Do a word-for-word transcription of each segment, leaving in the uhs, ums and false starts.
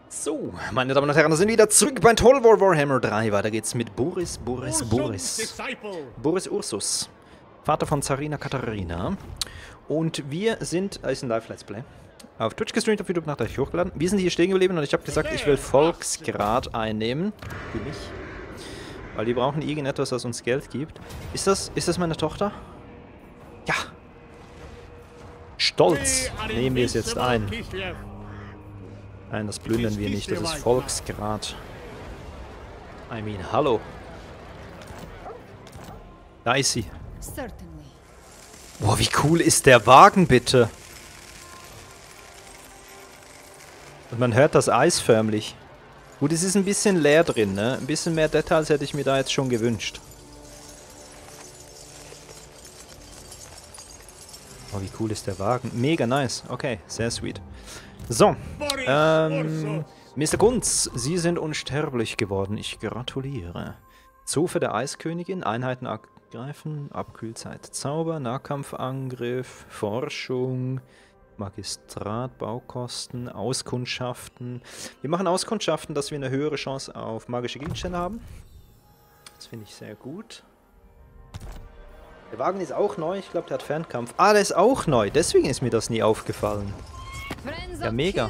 So, meine Damen und Herren, wir sind wieder zurück bei Total War Warhammer drei. Weiter geht's mit Boris, Boris, Boris. Boris Ursus, Vater von Tsarina Katharina. Und wir sind, das ist ein Live-Let's Play, auf Twitch gestreamt, auf YouTube nachher hochgeladen. Wir sind hier stehen geblieben und ich habe gesagt, ich will Volksgrad einnehmen. Für mich. Weil wir brauchen irgendetwas, das uns Geld gibt. Ist das, ist das meine Tochter? Ja. Stolz nehmen wir es jetzt ein. Nein, das plündern wir nicht, das ist Volksgrad. I mean, hallo. Da ist sie. Boah, wie cool ist der Wagen, bitte. Und man hört das Eis förmlich. Gut, es ist ein bisschen leer drin, ne? Ein bisschen mehr Details hätte ich mir da jetzt schon gewünscht. Oh, wie cool ist der Wagen. Mega nice. Okay, sehr sweet. So, ähm, Mister Gunz, Sie sind unsterblich geworden. Ich gratuliere. Zofe der Eiskönigin, Einheiten angreifen, Abkühlzeit, Zauber, Nahkampfangriff, Forschung, Magistrat, Baukosten, Auskundschaften. Wir machen Auskundschaften, dass wir eine höhere Chance auf magische Gegenstände haben. Das finde ich sehr gut. Der Wagen ist auch neu, ich glaube, der hat Fernkampf. Ah, der ist auch neu, deswegen ist mir das nie aufgefallen. Ja, mega.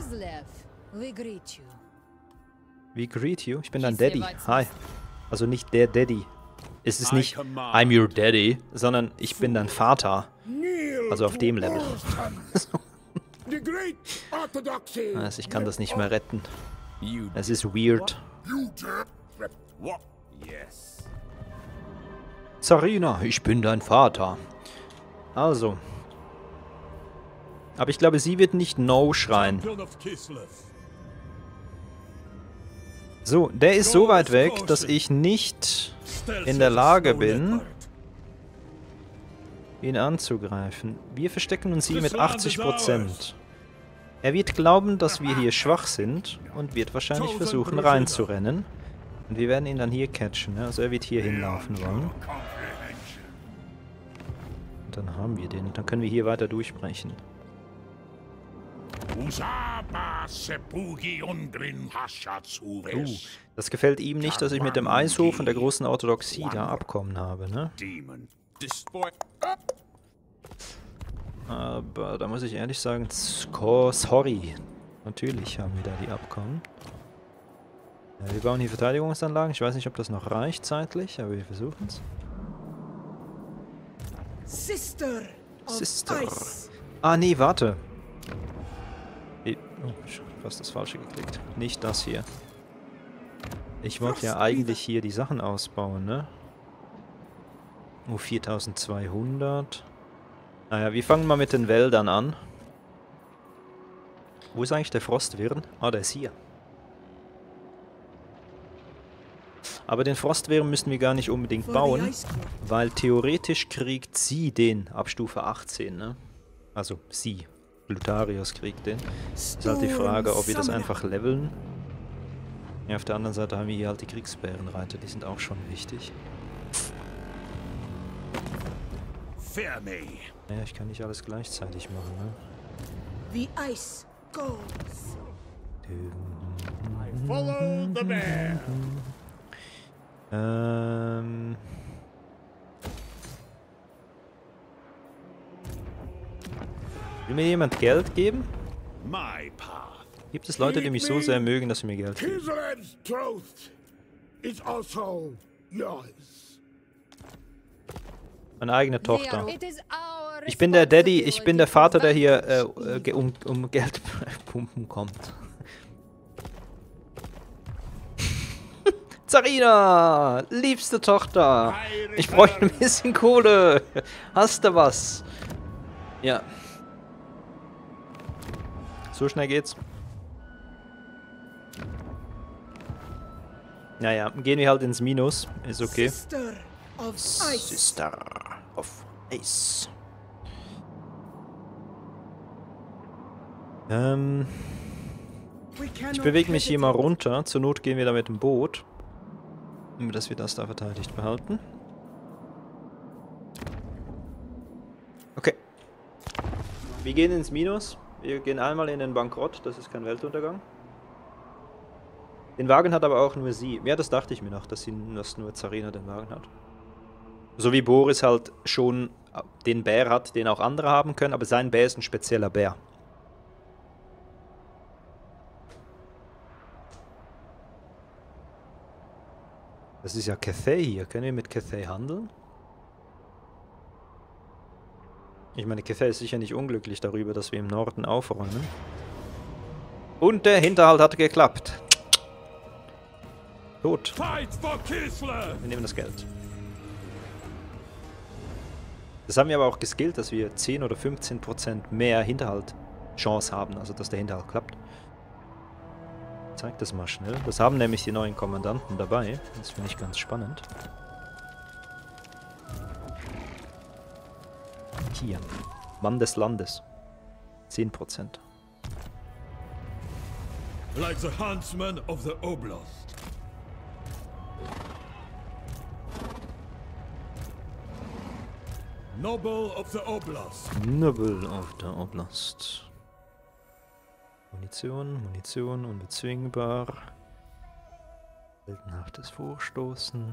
We greet you. Ich bin dein Daddy. Hi. Also nicht der Daddy. Es ist nicht I'm your Daddy, sondern ich bin dein Vater. Also auf dem Level. Also ich kann das nicht mehr retten. Es ist weird. Tsarina, ich bin dein Vater. Also. Aber ich glaube, sie wird nicht No schreien. So, der ist so weit weg, dass ich nicht in der Lage bin, ihn anzugreifen. Wir verstecken uns hier mit achtzig Prozent. Er wird glauben, dass wir hier schwach sind und wird wahrscheinlich versuchen reinzurennen. Und wir werden ihn dann hier catchen. Also er wird hier hinlaufen wollen. Und dann haben wir den. Dann können wir hier weiter durchbrechen. Uh, das gefällt ihm nicht, dass ich mit dem Eishof und der großen Orthodoxie da Abkommen habe, ne? Aber da muss ich ehrlich sagen, sorry. Natürlich haben wir da die Abkommen. Ja, wir bauen hier Verteidigungsanlagen. Ich weiß nicht, ob das noch reicht zeitlich, aber wir versuchen es. Sister. Sister. Ah, nee, warte. Oh, fast das Falsche geklickt. Nicht das hier. Ich wollte ja eigentlich hier die Sachen ausbauen, ne? Oh, viertausendzweihundert. Naja, wir fangen mal mit den Wäldern an. Wo ist eigentlich der Frostwirn? Ah, der ist hier. Aber den Frostwirn müssen wir gar nicht unbedingt bauen, weil theoretisch kriegt sie den ab Stufe achtzehn, ne? Also sie. Lutarius kriegt den. Ist halt die Frage, ob wir das einfach leveln. Ja, auf der anderen Seite haben wir hier halt die Kriegsbärenreiter, die sind auch schon wichtig. Naja, ich kann nicht alles gleichzeitig machen, ne? The ice goes. I follow the bear. Ähm... Will mir jemand Geld geben? Gibt es Leute, die mich so sehr mögen, dass sie mir Geld geben? Meine eigene Tochter. Ich bin der Daddy, ich bin der Vater, der hier äh, um, um Geld pumpen kommt. Tsarina! Liebste Tochter! Ich bräuchte ein bisschen Kohle! Hast du was? Ja. So schnell geht's. Naja, gehen wir halt ins Minus. Ist okay. Sister of Ice. Sister of Ice. Ähm. Ich bewege mich hier mal runter. Zur Not gehen wir da mit dem Boot. Dass wir das da verteidigt behalten. Okay. Wir gehen ins Minus. Wir gehen einmal in den Bankrott, das ist kein Weltuntergang. Den Wagen hat aber auch nur sie. Ja, das dachte ich mir noch, dass, sie, dass nur Zarina den Wagen hat. So wie Boris halt schon den Bär hat, den auch andere haben können, aber sein Bär ist ein spezieller Bär. Das ist ja Cathay hier. Können wir mit Cathay handeln? Ich meine, Cathay ist sicher nicht unglücklich darüber, dass wir im Norden aufräumen. Und der Hinterhalt hat geklappt. Tot. Wir nehmen das Geld. Das haben wir aber auch geskillt, dass wir zehn oder fünfzehn Prozent mehr Hinterhalt-Chance haben, also dass der Hinterhalt klappt. Ich zeig das mal schnell. Das haben nämlich die neuen Kommandanten dabei. Das finde ich ganz spannend. Hier. Mann des Landes. zehn Prozent. Like the huntsman of the Oblast. Noble of the Oblast. Noble of the Oblast. Munition, Munition, unbezwingbar. Heldenhaftes Vorstoßen.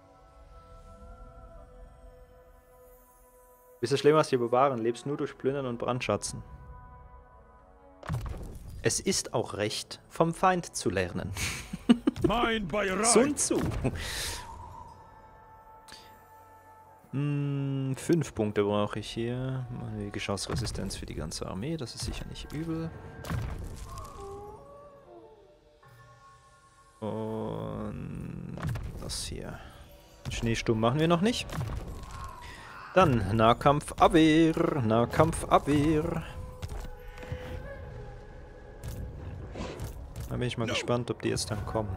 Bist du schlimmer als die Barbaren, lebst nur durch Plündern und Brandschatzen. Es ist auch recht, vom Feind zu lernen. Sun Tzu. Hm, fünf Punkte brauche ich hier. Meine Geschossresistenz für die ganze Armee, das ist sicher nicht übel. Und das hier. Schneesturm machen wir noch nicht. Dann Nahkampfabwehr, Nahkampfabwehr. Da bin ich mal gespannt, ob die jetzt dann kommen.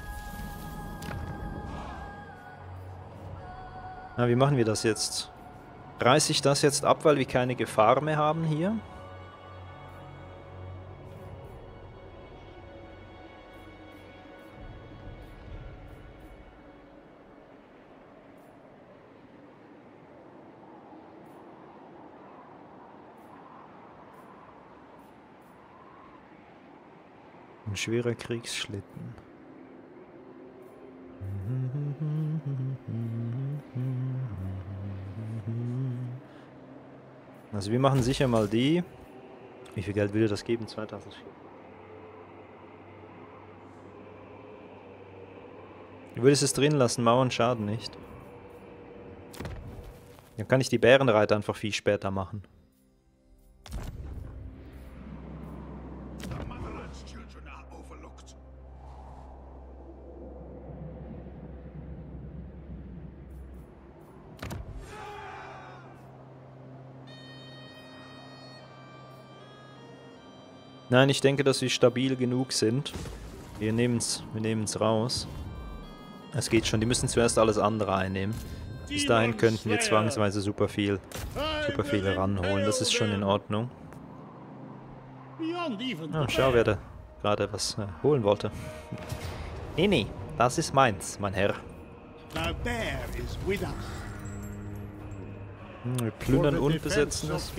Na, wie machen wir das jetzt? Reiße ich das jetzt ab, weil wir keine Gefahr mehr haben hier? Ein schwerer Kriegsschlitten. Also wir machen sicher mal die. Wie viel Geld würde das geben? zweitausendvier. Du würdest es drin lassen, Mauern schaden nicht. Dann kann ich die Bärenreiter einfach viel später machen. Nein, ich denke, dass wir stabil genug sind. Wir nehmen's, wir nehmen's raus. Es geht schon, die müssen zuerst alles andere einnehmen. Bis dahin könnten wir zwangsweise super viel, super viel ranholen. Das ist schon in Ordnung. Oh, schau, wer da gerade was äh, holen wollte. Nee, nee, das ist meins, mein Herr. Hm, wir plündern und besetzen es.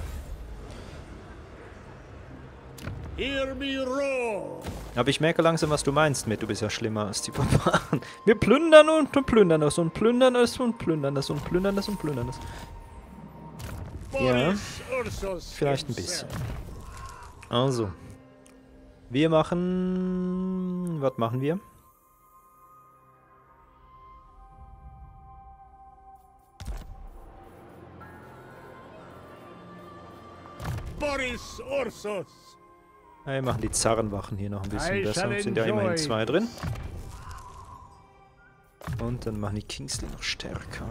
Aber ich merke langsam, was du meinst mit, du bist ja schlimmer als die Barbaren. Wir plündern und plündern das und plündern es und plündern das und plündern das und plündern das. Ja, vielleicht ein bisschen. Also, wir machen... Was machen wir? Boris Ursus. Wir machen die Zarenwachen hier noch ein bisschen besser. Sind ja immerhin zwei drin. Und dann machen die Kingsley noch stärker.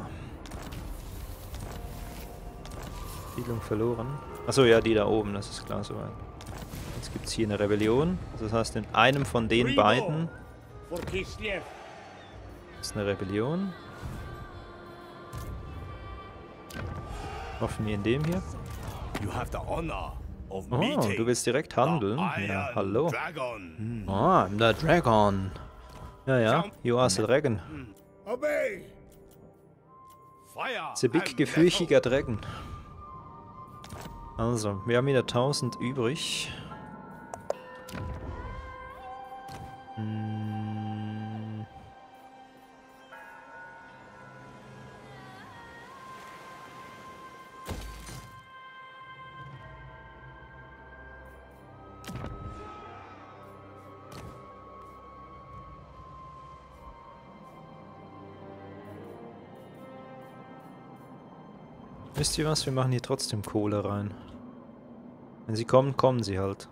Siedlung verloren. Achso, ja, die da oben, das ist klar soweit. Jetzt gibt es hier eine Rebellion. Das heißt, in einem von den beiden ist eine Rebellion. Hoffen wir in dem hier. Oh, du willst direkt handeln? Ja, hallo. Hm. Ah, I'm the Dragon. Ja, ja, you are the Dragon. The big, gefürchiger Dragon. Also, wir haben wieder tausend übrig. Hm. Wisst ihr was? Wir machen hier trotzdem Kohle rein. Wenn sie kommen, kommen sie halt.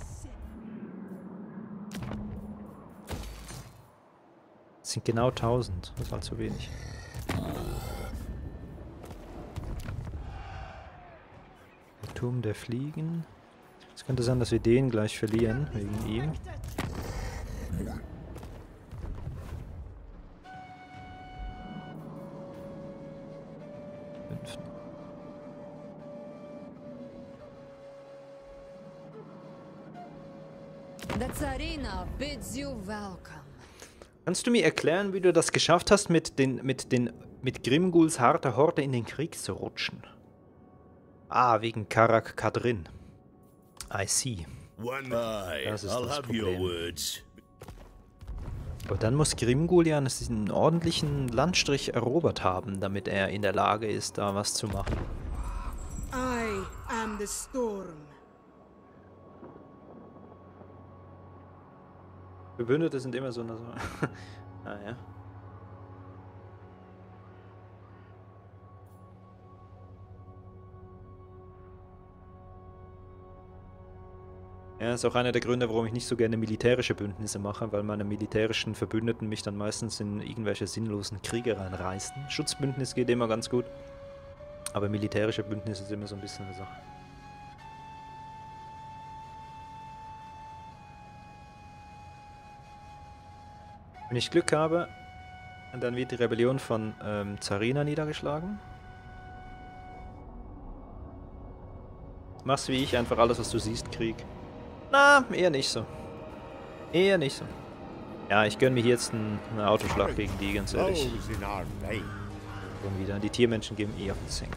Es sind genau tausend. Das ist halt zu wenig. Der Turm der Fliegen. Es könnte sein, dass wir den gleich verlieren, wegen ihm. Fünf. The Tsarina bids you welcome. Kannst du mir erklären, wie du das geschafft hast, mit den mit den mit Grimguls harter Horde in den Krieg zu rutschen? Ah, wegen Karak Kadrin. I see. Das ist das Problem. Aber dann muss Grimgul ja einen ordentlichen Landstrich erobert haben, damit er in der Lage ist, da was zu machen. I am the storm. Verbündete sind immer so eine Sache. Ah ja. Ja, ist auch einer der Gründe, warum ich nicht so gerne militärische Bündnisse mache, weil meine militärischen Verbündeten mich dann meistens in irgendwelche sinnlosen Kriege reinreißen. Schutzbündnis geht immer ganz gut, aber militärische Bündnisse ist immer so ein bisschen eine Sache. Wenn ich Glück habe, dann wird die Rebellion von ähm, Tsarina niedergeschlagen. Machst wie ich, einfach alles, was du siehst, Krieg. Na, eher nicht so. Eher nicht so. Ja, ich gönne mir hier jetzt einen, einen Autoschlag gegen die, ganz ehrlich. Und wieder, die Tiermenschen geben eh auf den Senkel.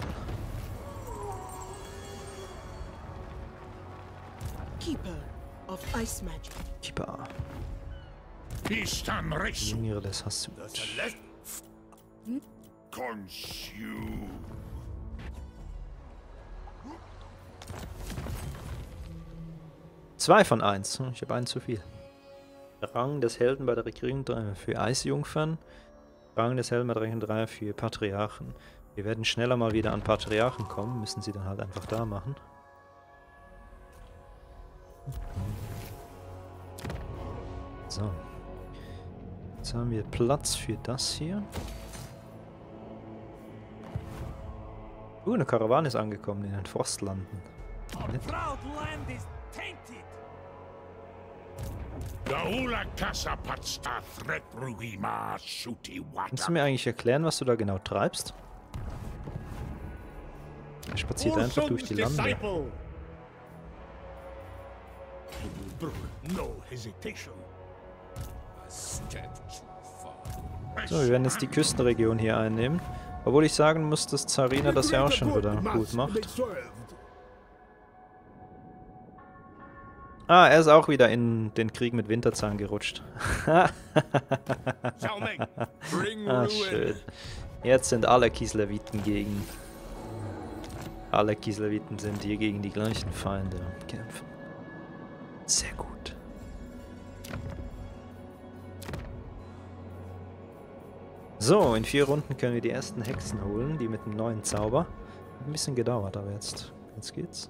Keeper of Ice Magic. Keeper. Jüngere des Hassus. Zwei von eins. Ich habe einen zu viel. Rang des Helden bei der Rekrutierung drei für Eisjungfern. Rang des Helden bei der Rekrutierung drei für Patriarchen. Wir werden schneller mal wieder an Patriarchen kommen. Müssen sie dann halt einfach da machen. So. Jetzt haben wir Platz für das hier. Uh, eine Karawane ist angekommen in den Frostlanden. Kannst du mir eigentlich erklären, was du da genau treibst? Er spaziert einfach durch die Lande. So, wir werden jetzt die Küstenregion hier einnehmen. Obwohl ich sagen muss, dass Tsarina das ja auch schon wieder gut macht. Ah, er ist auch wieder in den Krieg mit Winterzahn gerutscht. Ah, schön. Jetzt sind alle Kisleviten gegen... Alle Kisleviten sind hier gegen die gleichen Feinde am Kämpfen. Sehr gut. So, in vier Runden können wir die ersten Hexen holen, die mit dem neuen Zauber. Hat ein bisschen gedauert, aber jetzt, jetzt geht's.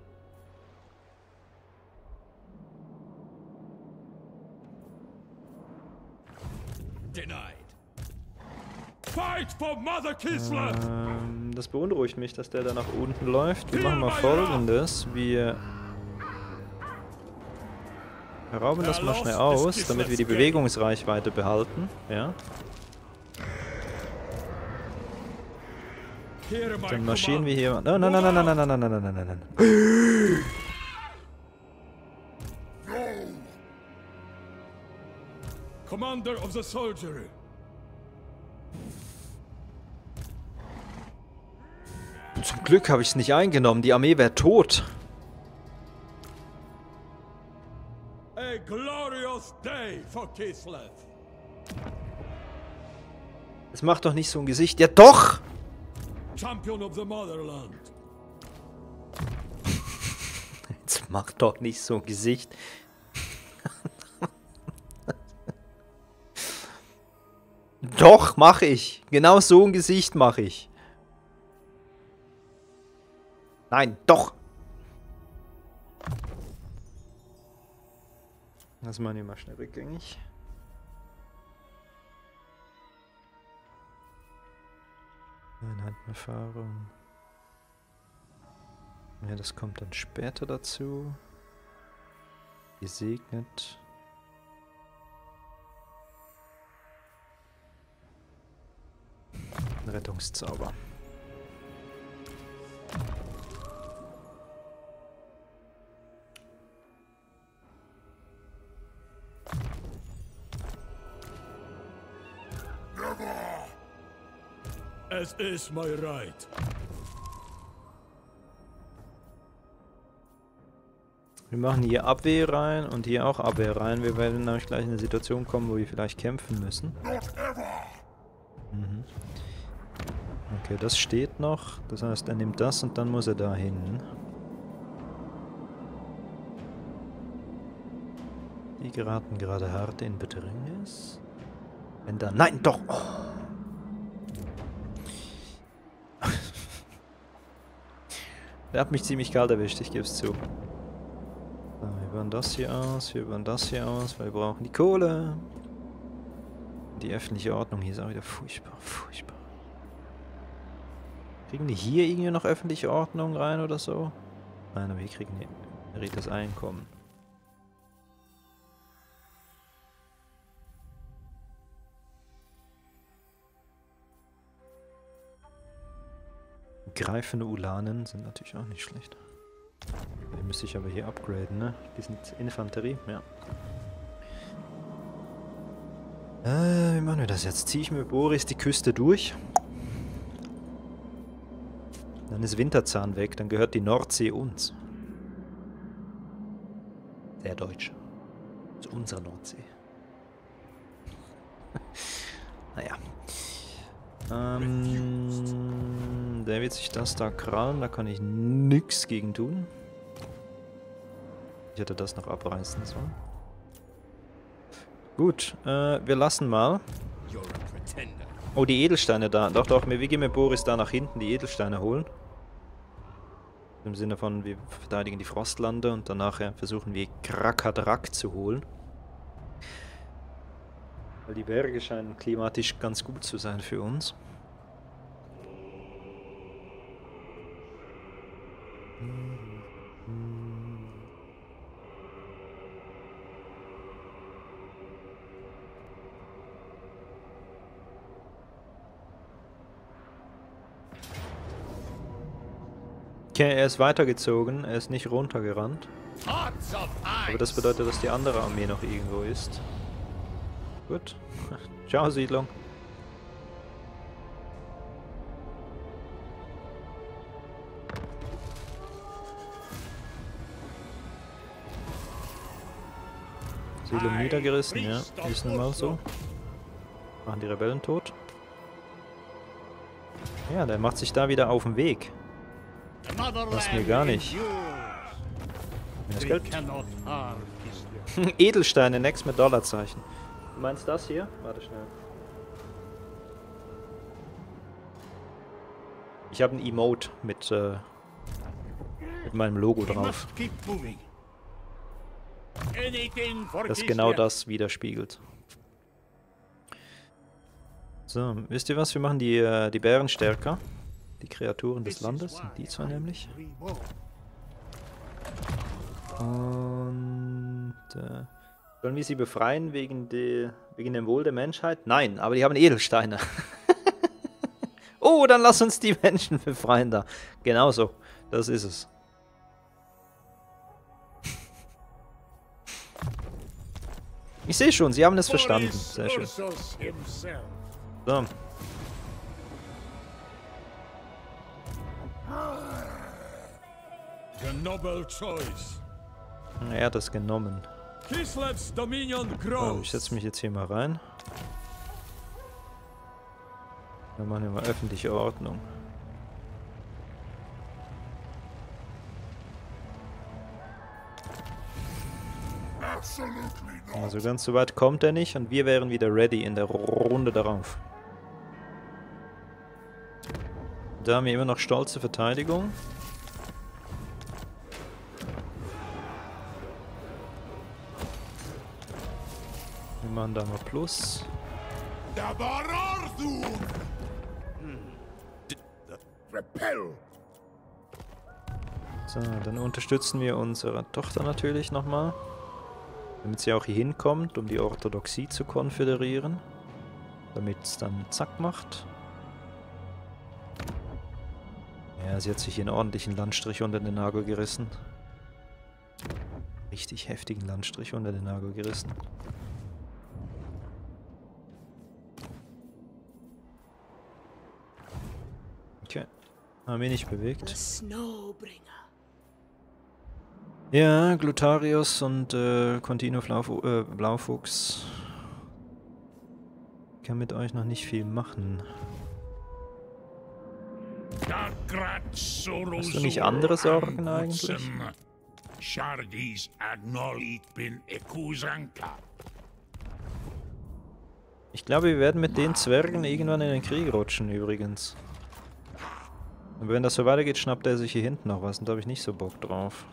Ähm, das beunruhigt mich, dass der da nach unten läuft. Wir machen mal Folgendes. Wir rauben das mal schnell aus, damit wir die Bewegungsreichweite behalten. Ja. Dann marschieren wir hier... Nein, nein, nein, nein, nein, nein, nein, nein, nein, nein, nein, nein. Commander of the soldiery. Zum Glück habe ich es nicht eingenommen. Die Armee wäre tot. A glorious day for Kislev. Es macht doch nicht so ein Gesicht. Ja, doch! Champion of the Motherland. Jetzt macht doch nicht so ein Gesicht. Doch, mache ich. Genau so ein Gesicht mache ich. Nein, doch! Das machen wir mal schnell rückgängig. Einheitenerfahrung. Ja, das kommt dann später dazu. Gesegnet. Rettungszauber. As is my right. Wir machen hier Abwehr rein und hier auch Abwehr rein. Wir werden nämlich gleich in eine Situation kommen, wo wir vielleicht kämpfen müssen. Mhm. Okay, das steht noch. Das heißt, er nimmt das und dann muss er da hin. Die geraten gerade hart in Bedrängnis. Wenn da... Nein, doch! Oh. Der hat mich ziemlich kalt erwischt, ich gebe es zu. So, wir bauen das hier aus, wir bauen das hier aus, weil wir brauchen die Kohle. Die öffentliche Ordnung hier ist auch wieder furchtbar, furchtbar. Kriegen die hier irgendwie noch öffentliche Ordnung rein oder so? Nein, aber hier kriegen die das Einkommen. Greifende Ulanen sind natürlich auch nicht schlecht. Die müsste ich aber hier upgraden, ne? Die sind Infanterie, ja. Äh, wie machen wir das jetzt? Ziehe ich mit Boris die Küste durch. Dann ist Winterzahn weg, dann gehört die Nordsee uns. Sehr deutsch. Das ist unsere Nordsee. Naja. Ähm, der wird sich das da krallen, da kann ich nix gegen tun. Ich hätte das noch abreißen sollen. Gut, äh, wir lassen mal. Oh, die Edelsteine da. Doch, doch, wir gehen mit Boris da nach hinten die Edelsteine holen. Im Sinne von, wir verteidigen die Frostlande und danach versuchen wir Krakadrak zu holen. Weil die Berge scheinen klimatisch ganz gut zu sein für uns. Okay, er ist weitergezogen, er ist nicht runtergerannt. Aber das bedeutet, dass die andere Armee noch irgendwo ist. Gut. Ciao, Siedlung. Siedlung niedergerissen, ja. Ist nun mal so. Machen die Rebellen tot. Ja, der macht sich da wieder auf den Weg. Das mir gar nicht. Das Geld. Edelsteine, next mit Dollarzeichen. Du meinst das hier? Warte schnell. Ich habe ein Emote mit, äh, mit meinem Logo drauf. Das genau das widerspiegelt. So, wisst ihr was? Wir machen die, äh, die Bären stärker. Die Kreaturen des Landes, sind die zwei nämlich. Und äh, sollen wir sie befreien wegen, de, wegen dem Wohl der Menschheit? Nein, aber die haben Edelsteine. Oh, dann lass uns die Menschen befreien da. Genauso, das ist es. Ich sehe schon, sie haben es verstanden. Sehr schön. So. Er hat das genommen. So, ich setze mich jetzt hier mal rein. Dann machen wir mal öffentliche Ordnung. Also ganz so weit kommt er nicht und wir wären wieder ready in der Runde darauf. Da haben wir immer noch stolze Verteidigung. Wir machen da mal Plus. So, dann unterstützen wir unsere Tochter natürlich nochmal. Damit sie auch hier hinkommt, um die Orthodoxie zu konföderieren. Damit es dann zack macht. Ja, sie hat sich hier einen ordentlichen Landstrich unter den Nagel gerissen. Richtig heftigen Landstrich unter den Nagel gerissen. Okay. Haben wir nicht bewegt. Ja, Glutarius und äh, Contino Blaufu äh, Blaufuchs. Ich kann mit euch noch nicht viel machen. Hast du nicht andere Sorgen eigentlich? Ich glaube, wir werden mit den Zwergen irgendwann in den Krieg rutschen, übrigens. Und wenn das so weitergeht, schnappt er sich hier hinten noch was und da habe ich nicht so Bock drauf.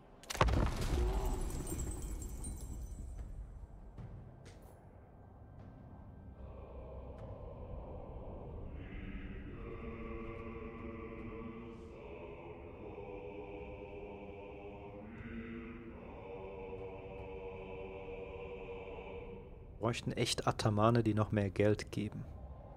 Wir bräuchten echt Atamane, die noch mehr Geld geben.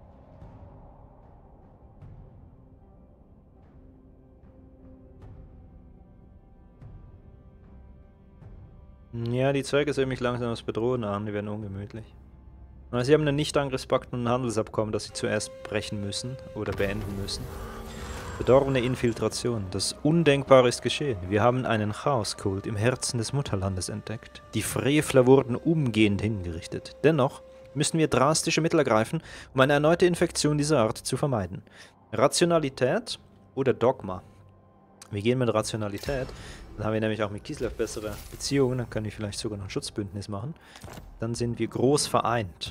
Ja, die Zwerge sehen mich langsam als Bedrohung an, die werden ungemütlich. Aber sie haben einen Nicht-Angriffspakt und ein Handelsabkommen, das sie zuerst brechen müssen oder beenden müssen. Verdorbene Infiltration. Das Undenkbare ist geschehen. Wir haben einen Chaoskult im Herzen des Mutterlandes entdeckt. Die Frevler wurden umgehend hingerichtet. Dennoch müssen wir drastische Mittel ergreifen, um eine erneute Infektion dieser Art zu vermeiden. Rationalität oder Dogma? Wir gehen mit Rationalität. Dann haben wir nämlich auch mit Kislev bessere Beziehungen. Dann kann ich vielleicht sogar noch ein Schutzbündnis machen. Dann sind wir groß vereint.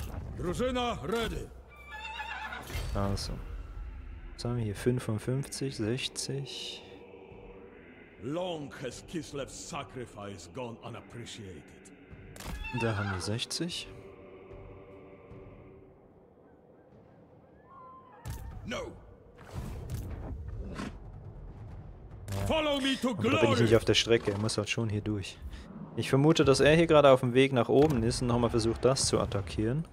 Also. Was haben wir hier? fünfundfünfzig, sechzig. Long has Kislev's sacrifice gone unappreciated. Da haben wir sechzig. No. Ja. Follow me to glory. Da bin ich nicht auf der Strecke, er muss halt schon hier durch. Ich vermute, dass er hier gerade auf dem Weg nach oben ist und nochmal versucht, das zu attackieren.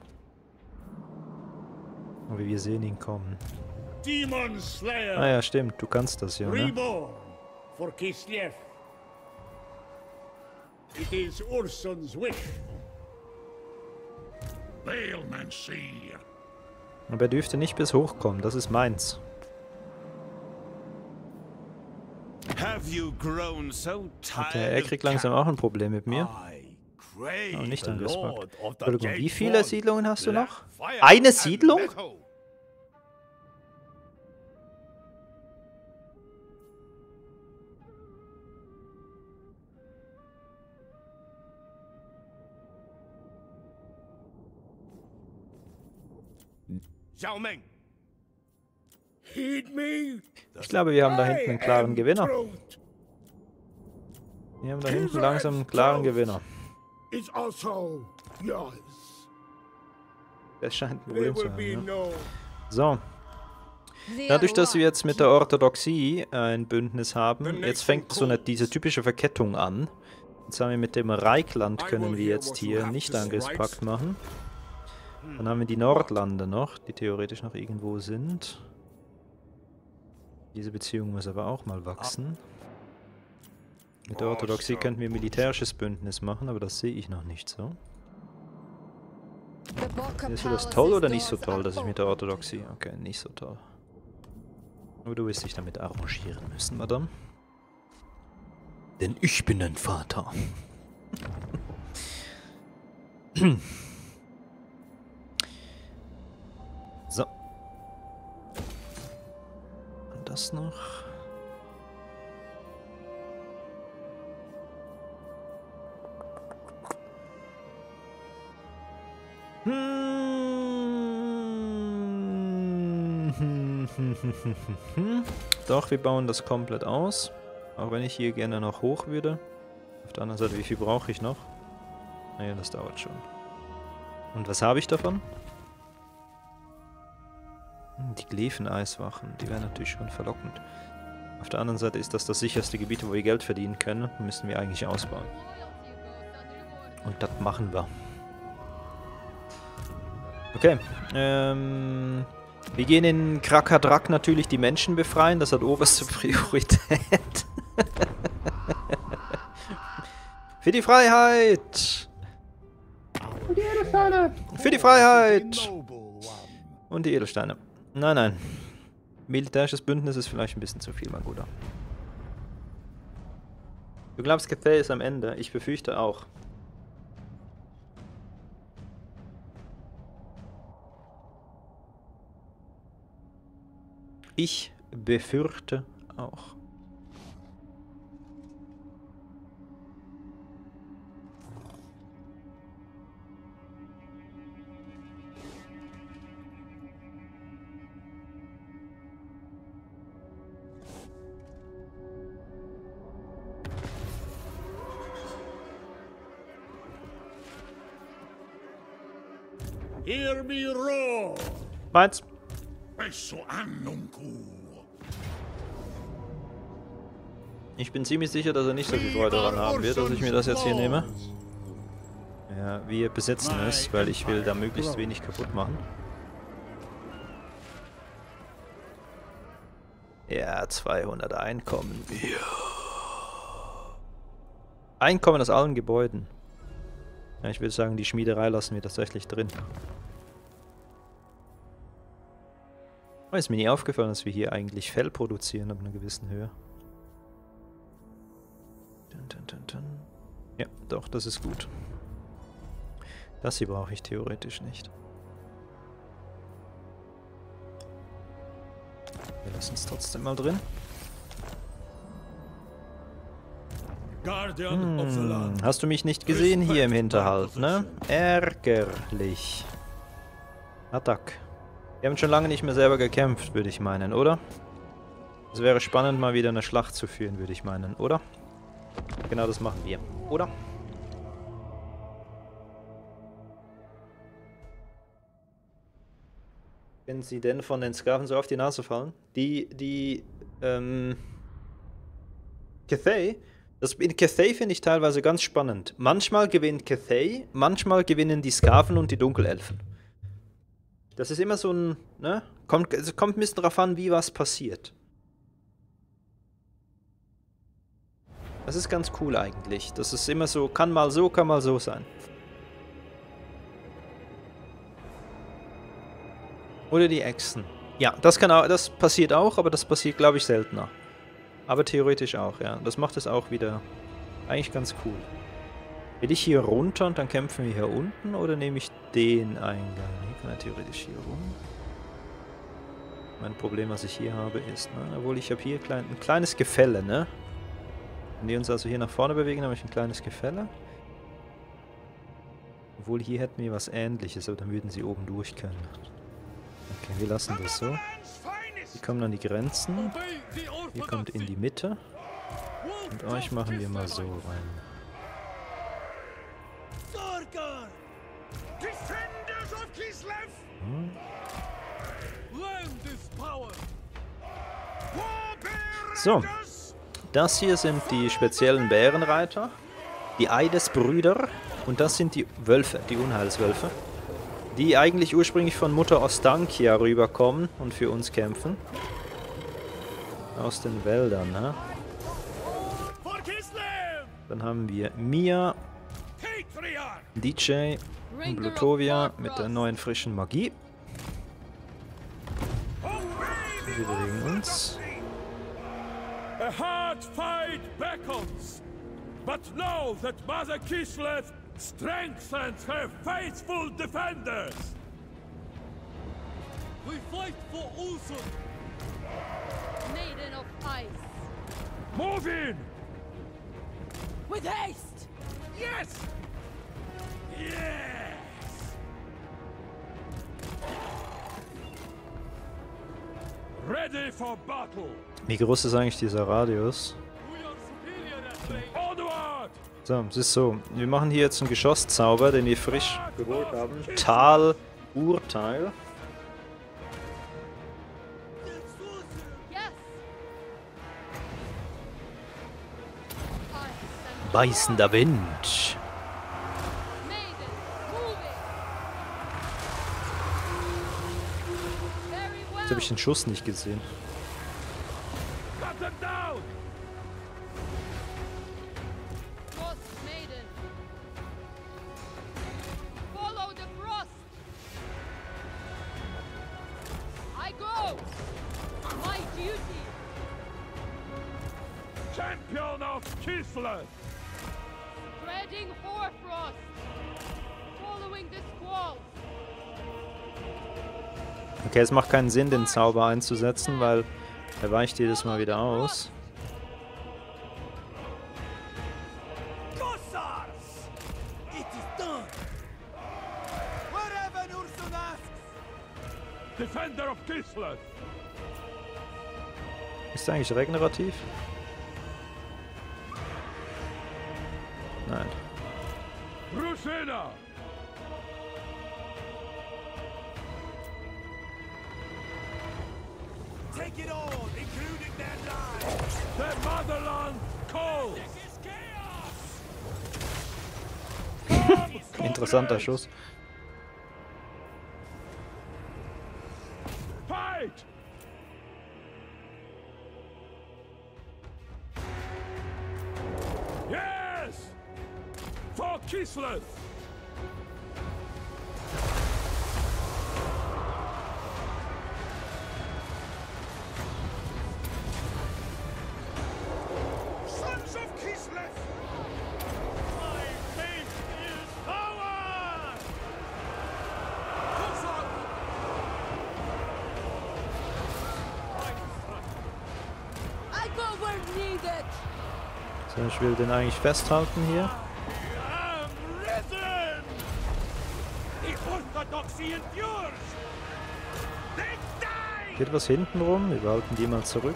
Aber wir sehen ihn kommen. Demon Slayer. Ah ja, stimmt, du kannst das ja, ne? Reborn for Kislev. It is Ursun's wish. Aber er dürfte nicht bis hoch kommen, das ist meins. Okay, er kriegt langsam auch ein Problem mit mir. Oh, nicht Angriffspakt. Entschuldigung, wie viele Siedlungen hast du noch? Eine Siedlung? Ich glaube, wir haben da hinten einen klaren Gewinner. Wir haben da hinten langsam einen klaren Gewinner. Das scheint ein Problem zu haben, ja. So. Dadurch, dass wir jetzt mit der Orthodoxie ein Bündnis haben, jetzt fängt so eine, diese typische Verkettung an. Jetzt haben wir mit dem Reichland, können wir jetzt hier nicht Angriffspakt machen. Dann haben wir die Nordlande noch, die theoretisch noch irgendwo sind. Diese Beziehung muss aber auch mal wachsen. Mit der Orthodoxie könnten wir ein militärisches Bündnis machen, aber das sehe ich noch nicht so. Ist das toll oder nicht so toll, dass ich mit der Orthodoxie... Okay, nicht so toll. Aber du wirst dich damit arrangieren müssen, Madame. Denn ich bin dein Vater. So. Und das noch. Doch, wir bauen das komplett aus. Auch wenn ich hier gerne noch hoch würde. Auf der anderen Seite, wie viel brauche ich noch? Naja, das dauert schon. Und was habe ich davon? Hm, die Glefen-Eiswachen, die wären natürlich schon verlockend. Auf der anderen Seite ist das das sicherste Gebiet, wo wir Geld verdienen können. Müssen wir eigentlich ausbauen. Und das machen wir. Okay. Ähm, wir gehen in Krakadrak natürlich die Menschen befreien. Das hat oberste Priorität. Für die Freiheit! Und die Edelsteine! Für die Freiheit! Und die Edelsteine. Nein, nein. Militärisches Bündnis ist vielleicht ein bisschen zu viel, mein Bruder. Du glaubst, Cathay ist am Ende? Ich befürchte auch. Ich befürchte auch. Hear me roar! Meins. Ich bin ziemlich sicher, dass er nicht so viel Freude daran haben wird, dass ich mir das jetzt hier nehme. Ja, wir besetzen es, weil ich will da möglichst wenig kaputt machen. Ja, zweihundert Einkommen. Ja. Einkommen aus allen Gebäuden. Ja, ich würde sagen, die Schmiederei lassen wir tatsächlich drin. Oh, ist mir nie aufgefallen, dass wir hier eigentlich Fell produzieren ab einer gewissen Höhe. Dun, dun, dun, dun. Ja, doch, das ist gut. Das hier brauche ich theoretisch nicht. Wir lassen es trotzdem mal drin. Hm, hast du mich nicht gesehen hier im Hinterhalt, ne? Ärgerlich. Attack. Wir haben schon lange nicht mehr selber gekämpft, würde ich meinen, oder? Es wäre spannend, mal wieder eine Schlacht zu führen, würde ich meinen, oder? Genau das machen wir, oder? Wenn sie denn von den Sklaven so auf die Nase fallen? Die, die, ähm... Cathay? Das in Cathay finde ich teilweise ganz spannend. Manchmal gewinnt Cathay, manchmal gewinnen die Skaven und die Dunkelelfen. Das ist immer so ein, ne? Kommt, es kommt ein bisschen drauf an, wie was passiert. Das ist ganz cool eigentlich. Das ist immer so, kann mal so, kann mal so sein. Oder die Echsen. Ja, das kann auch, das passiert auch, aber das passiert, glaube ich, seltener. Aber theoretisch auch, ja. Das macht es auch wieder eigentlich ganz cool. Will ich hier runter und dann kämpfen wir hier unten oder nehme ich den Eingang? Hier kann er theoretisch hier rum. Mein Problem, was ich hier habe, ist, ne, obwohl ich habe hier klein, ein kleines Gefälle, ne? Wenn wir uns also hier nach vorne bewegen, habe ich ein kleines Gefälle. Obwohl hier hätten wir was Ähnliches, aber dann würden sie oben durch können. Okay, wir lassen das so. Die kommen an die Grenzen. Ihr kommt in die Mitte. Und euch machen wir mal so rein. Hm. So. Das hier sind die speziellen Bärenreiter. Die Eidesbrüder. Und das sind die Wölfe, die Unheilswölfe. Die eigentlich ursprünglich von Mutter Ostankia rüberkommen und für uns kämpfen. Aus den Wäldern, ne? Dann haben wir Mia, D J und Blutovia mit der neuen frischen Magie. Wir bewegen uns. A hard fight beckons, but know that Mother Kislev strengthens her faithful defenders. We fight for Ulsun, Maiden of Ice. Move in! with haste! Yes! Yes! Ready for battle! Wie groß ist eigentlich dieser Radius? We are superior at range. Onward! So, es ist so. Wir machen hier jetzt einen Geschosszauber, den wir frisch geholt haben. Tal Urteil. Yes. Beißender Wind. Maiden, moving. Very well. Jetzt habe ich den Schuss nicht gesehen. Cut them down! Frost Maiden. Follow the frost. I go. My duty. Champion of Kislev! Spreading hoarfrost. Following the squalls. Okay, es macht keinen Sinn, den Zauber einzusetzen, weil er weicht jedes Mal wieder aus. Kossars! It is done! Wherever Ursun asks! Defender of Kislev! Ist er eigentlich regenerativ? Nein. Rusena! Take it all, including their lives! The motherland calls! This is chaos! Interessanter Schuss. Fight! Yes! For Kislev! Sons of Kislev! My faith is power! I go where needed. So, ich will den eigentlich festhalten hier. I am risen! The orthodoxy endures! They die! Geht was hinten rum? Wir behalten die mal zurück.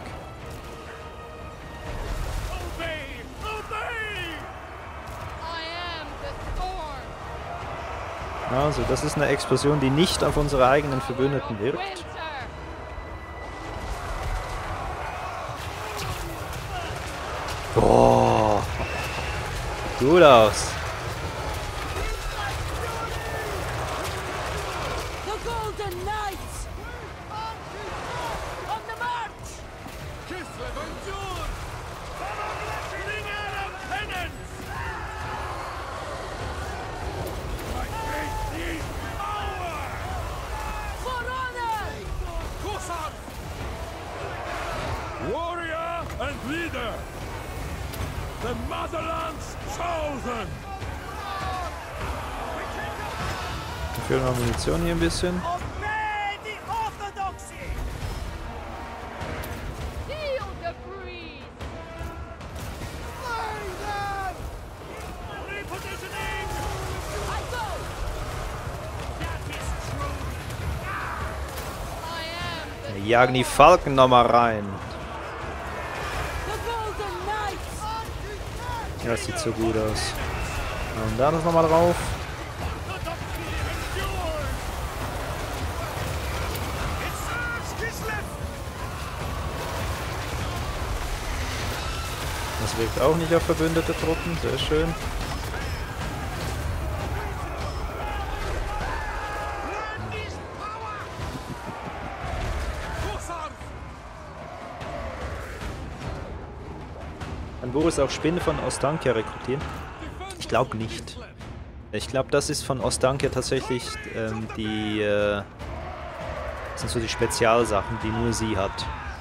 Obey! Obey! I am the storm. Also, das ist eine Explosion, die nicht auf unsere eigenen Verbündeten wirkt. Winter. Boah. Sieht gut aus. The Golden Knights! On the march! Kislev endure! Bringer of penance! My faith is power! For honor! Kossars! Warrior and leader! The motherland's chosen! Wir fehlen noch Munition hier ein bisschen. Obey the orthodoxy! Feel the breeze. Slay them! Repositioning! I go. That is true! I am the Wir jagen die Falken nochmal rein. The Golden Knights! Ja, das sieht so gut aus. Und da noch nochmal drauf. Orthodoxy endures! It serves Kislev! Das wirkt auch nicht auf verbündete Truppen. Sehr schön. Land is power! Kossars! Kann Boris auch Spinne von Ostankia rekrutieren? Ich glaube nicht. Ich glaube, das ist von Ostankia tatsächlich ähm, die... Äh, das sind so die Spezialsachen, die nur sie hat.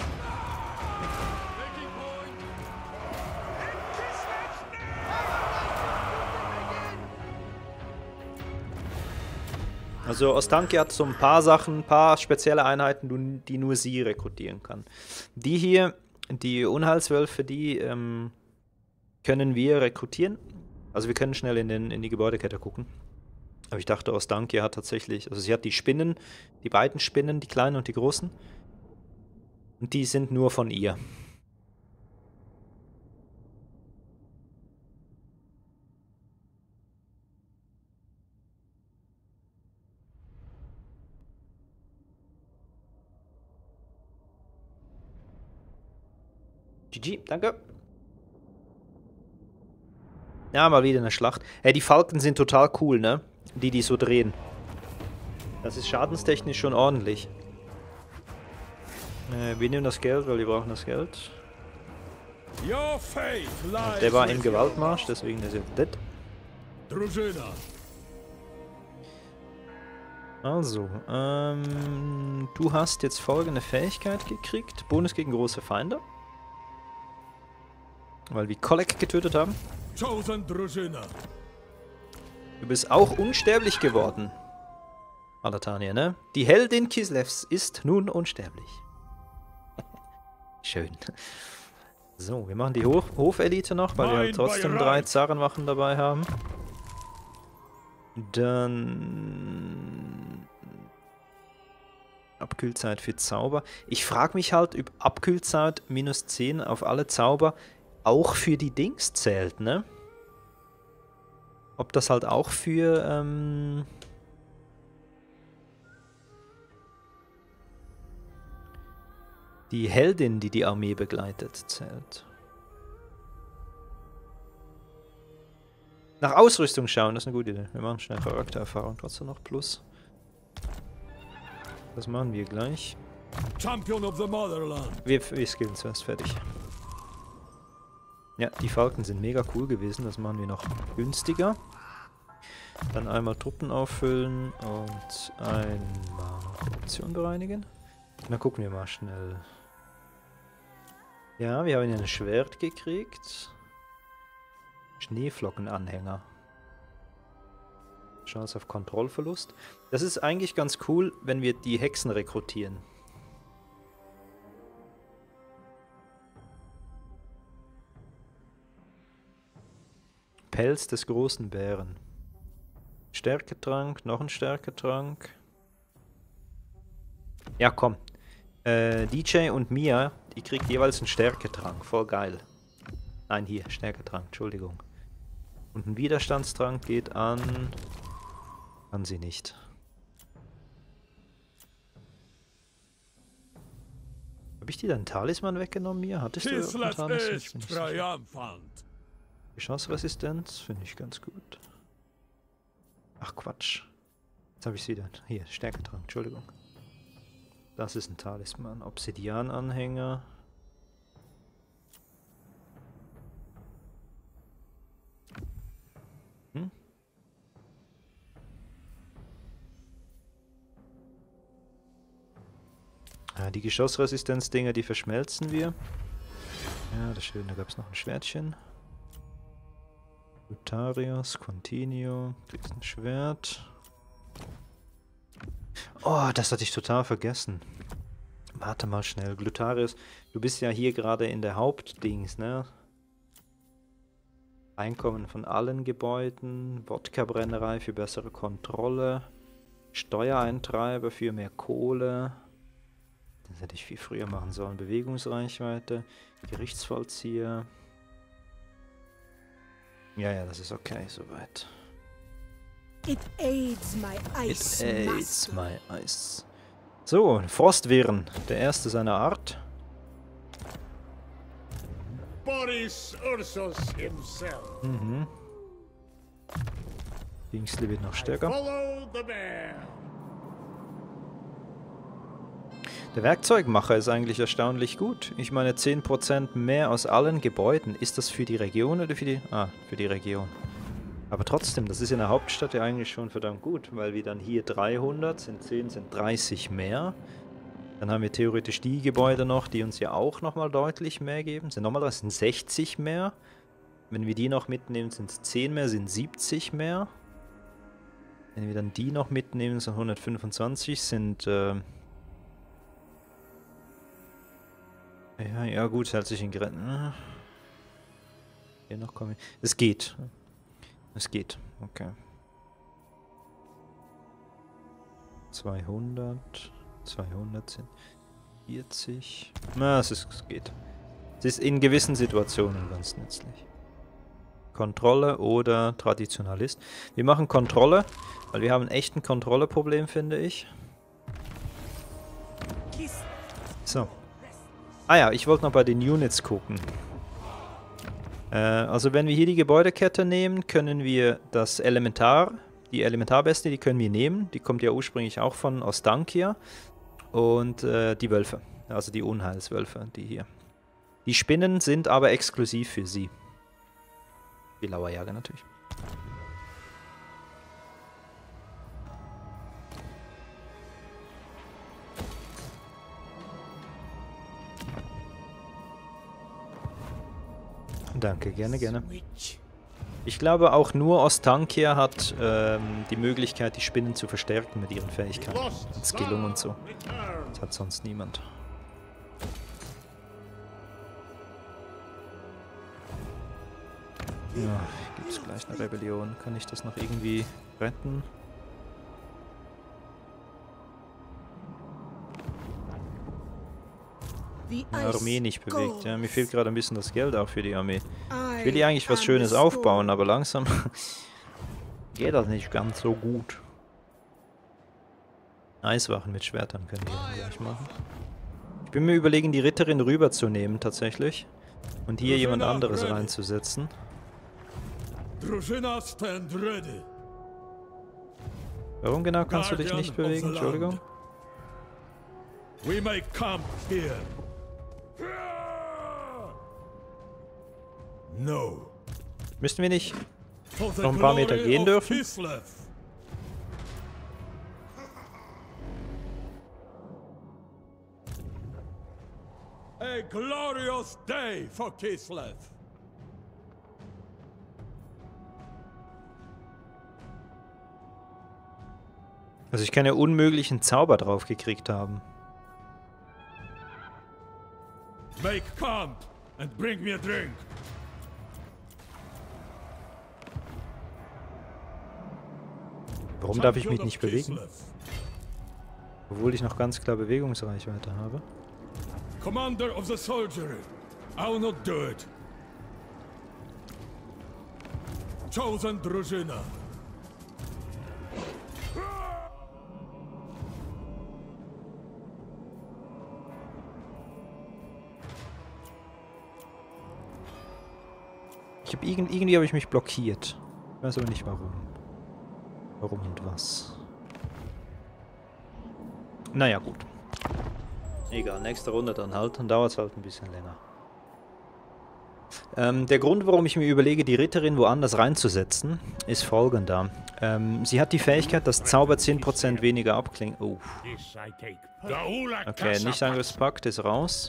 Also Ostankia hat so ein paar Sachen, ein paar spezielle Einheiten, die nur sie rekrutieren kann. Die hier, die Unheilswölfe, die ähm, können wir rekrutieren. Also wir können schnell in, den, in die Gebäudekette gucken. Aber ich dachte, Ostankia hat tatsächlich, also sie hat die Spinnen, die beiden Spinnen, die kleinen und die großen. Und die sind nur von ihr. G G, danke. Ja, mal wieder eine Schlacht. Hey, die Falken sind total cool, ne? Die, die so drehen. Das ist schadenstechnisch schon ordentlich. Äh, wir nehmen das Geld, weil wir brauchen das Geld. Your fate lies Der war im with Gewaltmarsch, deswegen ist er dead. Drużyna. Also, ähm, du hast jetzt folgende Fähigkeit gekriegt. Bonus gegen große Feinde. Weil wir Kolek getötet haben. Chosen Drużyna. Du bist auch unsterblich geworden. Alatania, ne? Die Heldin Kislevs ist nun unsterblich. Schön. So, wir machen die Hof Hofelite noch, weil wir halt trotzdem drei Zarenwachen dabei haben. Dann... Abkühlzeit für Zauber. Ich frage mich halt, ob Abkühlzeit minus zehn auf alle Zauber auch für die Dings zählt, ne? Ob das halt auch für... Ähm die Heldin, die die Armee begleitet, zählt. Nach Ausrüstung schauen, das ist eine gute Idee. Wir machen schnell Charaktererfahrung, trotzdem noch Plus. Das machen wir gleich. Champion of the Motherland. Wir, wir skillen zuerst, fertig. Ja, die Falken sind mega cool gewesen, das machen wir noch günstiger. Dann einmal Truppen auffüllen und einmal Korruption bereinigen. Und dann gucken wir mal schnell. Ja, wir haben hier ein Schwert gekriegt. Schneeflockenanhänger. Chance auf Kontrollverlust. Das ist eigentlich ganz cool, wenn wir die Hexen rekrutieren. Pelz des großen Bären. Stärketrank, noch ein Stärketrank. Ja, komm. Äh, D J und Mia, die kriegt jeweils einen Stärketrank. Voll geil. Nein, hier, Stärketrank, Entschuldigung. Und ein Widerstandstrank geht an... Kann sie nicht. Habe ich dir deinen Talisman weggenommen, Mia? Hattest du irgendeinen Kislev Talisman? Ich ist bin nicht sicher. triumphant. Geschossresistenz finde ich ganz gut. Ach Quatsch. Jetzt habe ich sie dann. Hier, Stärketrank, Entschuldigung. Das ist ein Talisman. Obsidian-Anhänger. Hm? Ah, die Geschossresistenz-Dinger, die verschmelzen wir. Ja, das ist schön. Da gab es noch ein Schwertchen. Lutarius, Continuo. Kriegst ein Schwert. Oh, das hatte ich total vergessen. Warte mal schnell. Glutarius, du bist ja hier gerade in der Hauptdings, ne? Einkommen von allen Gebäuden, Wodka-Brennerei für bessere Kontrolle, Steuereintreiber für mehr Kohle. Das hätte ich viel früher machen sollen. Bewegungsreichweite, Gerichtsvollzieher. Ja, ja, das ist okay, soweit. It aids my ice It aids master. my ice. So, Frostwehren, der erste seiner Art. Boris Ursus himself. Mhm. Kingsley wird noch stärker. Follow the bear. Der Werkzeugmacher ist eigentlich erstaunlich gut. Ich meine, zehn Prozent mehr aus allen Gebäuden. Ist das für die Region oder für die... Ah, für die Region. Aber trotzdem, das ist in der Hauptstadt ja eigentlich schon verdammt gut, weil wir dann hier dreihundert, sind zehn, sind dreißig mehr. Dann haben wir theoretisch die Gebäude noch, die uns ja auch nochmal deutlich mehr geben. Sind nochmal das sind sechzig mehr. Wenn wir die noch mitnehmen, sind es zehn mehr, sind siebzig mehr. Wenn wir dann die noch mitnehmen, sind hundertfünfundzwanzig, sind... Äh ja, ja gut, hält sich in Grenzen. Hier noch kommen. Es geht. Es geht, okay. zweihundert, zweihundert sind vierzig. Na, es, ist, es geht. Es ist in gewissen Situationen ganz nützlich. Kontrolle oder Traditionalist. Wir machen Kontrolle, weil wir haben echt ein Kontrolleproblem, finde ich. So. Ah ja, ich wollte noch bei den Units gucken. Äh, also wenn wir hier die Gebäudekette nehmen, können wir das Elementar, die Elementarbestie, die können wir nehmen. Die kommt ja ursprünglich auch von Ostankia. Und äh, die Wölfe, also die Unheilswölfe, die hier. Die Spinnen sind aber exklusiv für sie. Die Lauerjäger natürlich. Danke, gerne, gerne. Ich glaube, auch nur Ostankia hat ähm, die Möglichkeit, die Spinnen zu verstärken mit ihren Fähigkeiten. Und Skillung und so. Das hat sonst niemand. Ja, gibt es gleich eine Rebellion. Kann ich das noch irgendwie retten? Die Armee nicht bewegt. Ja, mir fehlt gerade ein bisschen das Geld auch für die Armee. Ich will hier eigentlich was Schönes aufbauen, aber langsam geht das nicht ganz so gut. Eiswachen mit Schwertern können wir gleich machen. Ich bin mir überlegen, die Ritterin rüberzunehmen tatsächlich. Und hier jemand anderes reinzusetzen. Warum genau kannst du dich nicht bewegen? Entschuldigung. We may camp here. No. Müssten wir nicht noch ein paar Meter gehen dürfen? A glorious day for Kislev. Also ich kann ja unmöglich einen Zauber drauf gekriegt haben. Make camp and bring me a drink. Warum darf ich mich nicht bewegen? Obwohl ich noch ganz klar Bewegungsreichweite habe. Commander of the soldiery, I will not do it. Chosen Drużyna. Ich habe irgend, irgendwie habe ich mich blockiert. Ich weiß aber nicht warum. Warum und was. Naja, gut. Egal, nächste Runde dann halt. Dann dauert es halt ein bisschen länger. Ähm, der Grund, warum ich mir überlege, die Ritterin woanders reinzusetzen, ist folgender. Ähm, sie hat die Fähigkeit, dass Zauber zehn Prozent weniger abklingen. Oh. Okay, Nicht-Angriffspakt ist raus.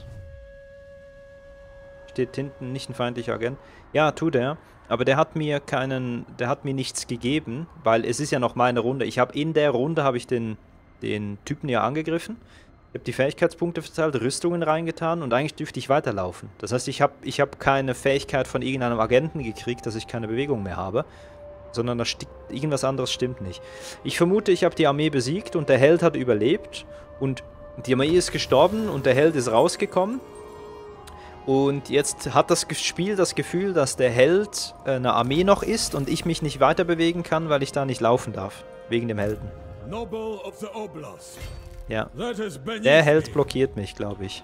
Steht hinten nicht ein feindlicher Agent. Ja, tut er. Aber der hat mir keinen, der hat mir nichts gegeben, weil es ist ja noch meine Runde. Ich habe in der Runde habe ich den, den Typen ja angegriffen. Ich habe die Fähigkeitspunkte verteilt, Rüstungen reingetan und eigentlich dürfte ich weiterlaufen. Das heißt, ich habe ich hab keine Fähigkeit von irgendeinem Agenten gekriegt, dass ich keine Bewegung mehr habe, sondern das irgendwas anderes stimmt nicht. Ich vermute, ich habe die Armee besiegt und der Held hat überlebt und die Armee ist gestorben und der Held ist rausgekommen. Und jetzt hat das Spiel das Gefühl, dass der Held äh, eine Armee noch ist und ich mich nicht weiter bewegen kann, weil ich da nicht laufen darf. Wegen dem Helden. Noble of the Oblast. Ja. Der Held blockiert mich, glaube ich.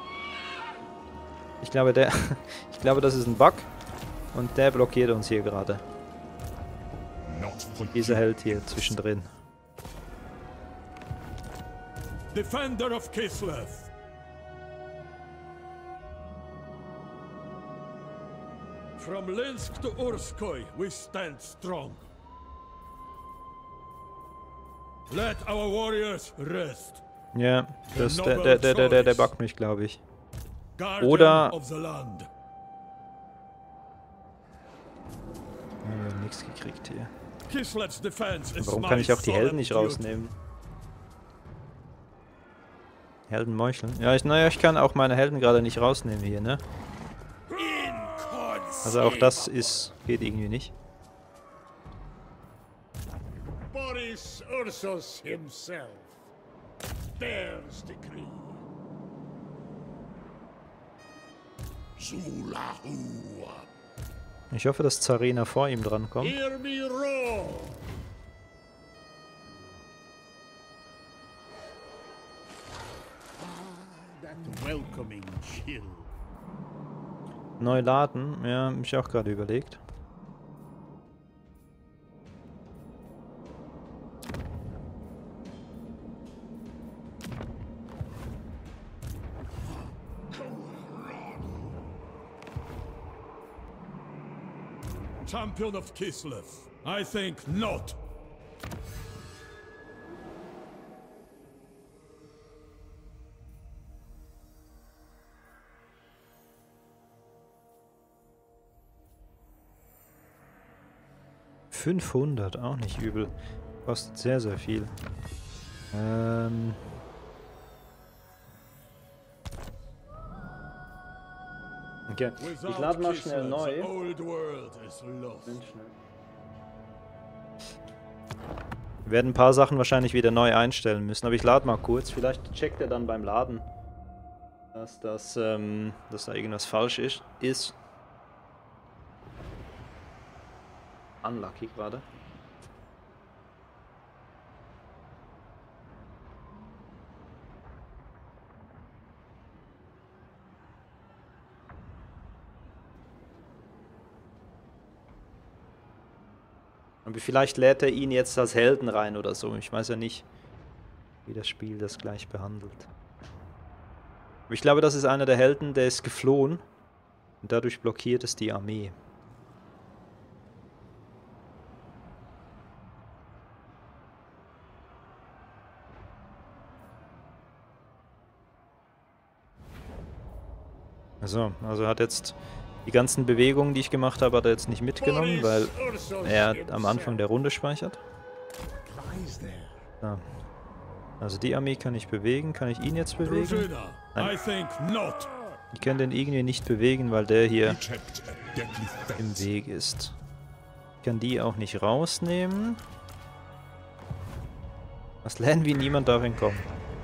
Ich glaube, der. Ich glaube, das ist ein Bug. Und der blockiert uns hier gerade. Dieser Held hier zwischendrin. Defender of Kislev. From Linsk to Urskoy, we stand strong. Let our warriors rest. Ja, das, der, der, der, der, der, der buggt mich, glaube ich. Oder... Of the land. Ja, wir haben nichts gekriegt hier. Kislev's defense is Warum kann ich auch die Helden nicht rausnehmen? Helden meucheln? Ja, ich, naja, ich kann auch meine Helden gerade nicht rausnehmen hier, ne? Also auch das ist, geht irgendwie nicht. Boris Ursus himself bears decree. Ich hoffe, dass Zarina vor ihm dran kommt. Hear me roar. Ah, that that welcoming chill. Neu laden? Ja, hab ich auch gerade überlegt. Champion of Kislev. I think not. fünfhundert, auch nicht übel. Kostet sehr, sehr viel. Ähm... Okay, ich lade mal schnell neu. Wir werden ein paar Sachen wahrscheinlich wieder neu einstellen müssen, aber ich lade mal kurz. Vielleicht checkt er dann beim Laden, dass, das, ähm, dass da irgendwas falsch ist. ist. Unlucky gerade. Aber vielleicht lädt er ihn jetzt als Helden rein oder so. Ich weiß ja nicht, wie das Spiel das gleich behandelt. Aber ich glaube, das ist einer der Helden, der ist geflohen. Und dadurch blockiert es die Armee. Also, also hat jetzt die ganzen Bewegungen, die ich gemacht habe, hat er jetzt nicht mitgenommen, weil er am Anfang der Runde speichert. Ja. Also die Armee kann ich bewegen. Kann ich ihn jetzt bewegen? Nein. Ich kann den irgendwie nicht bewegen, weil der hier im Weg ist. Ich kann die auch nicht rausnehmen. Was lernen wie niemand darin kommen.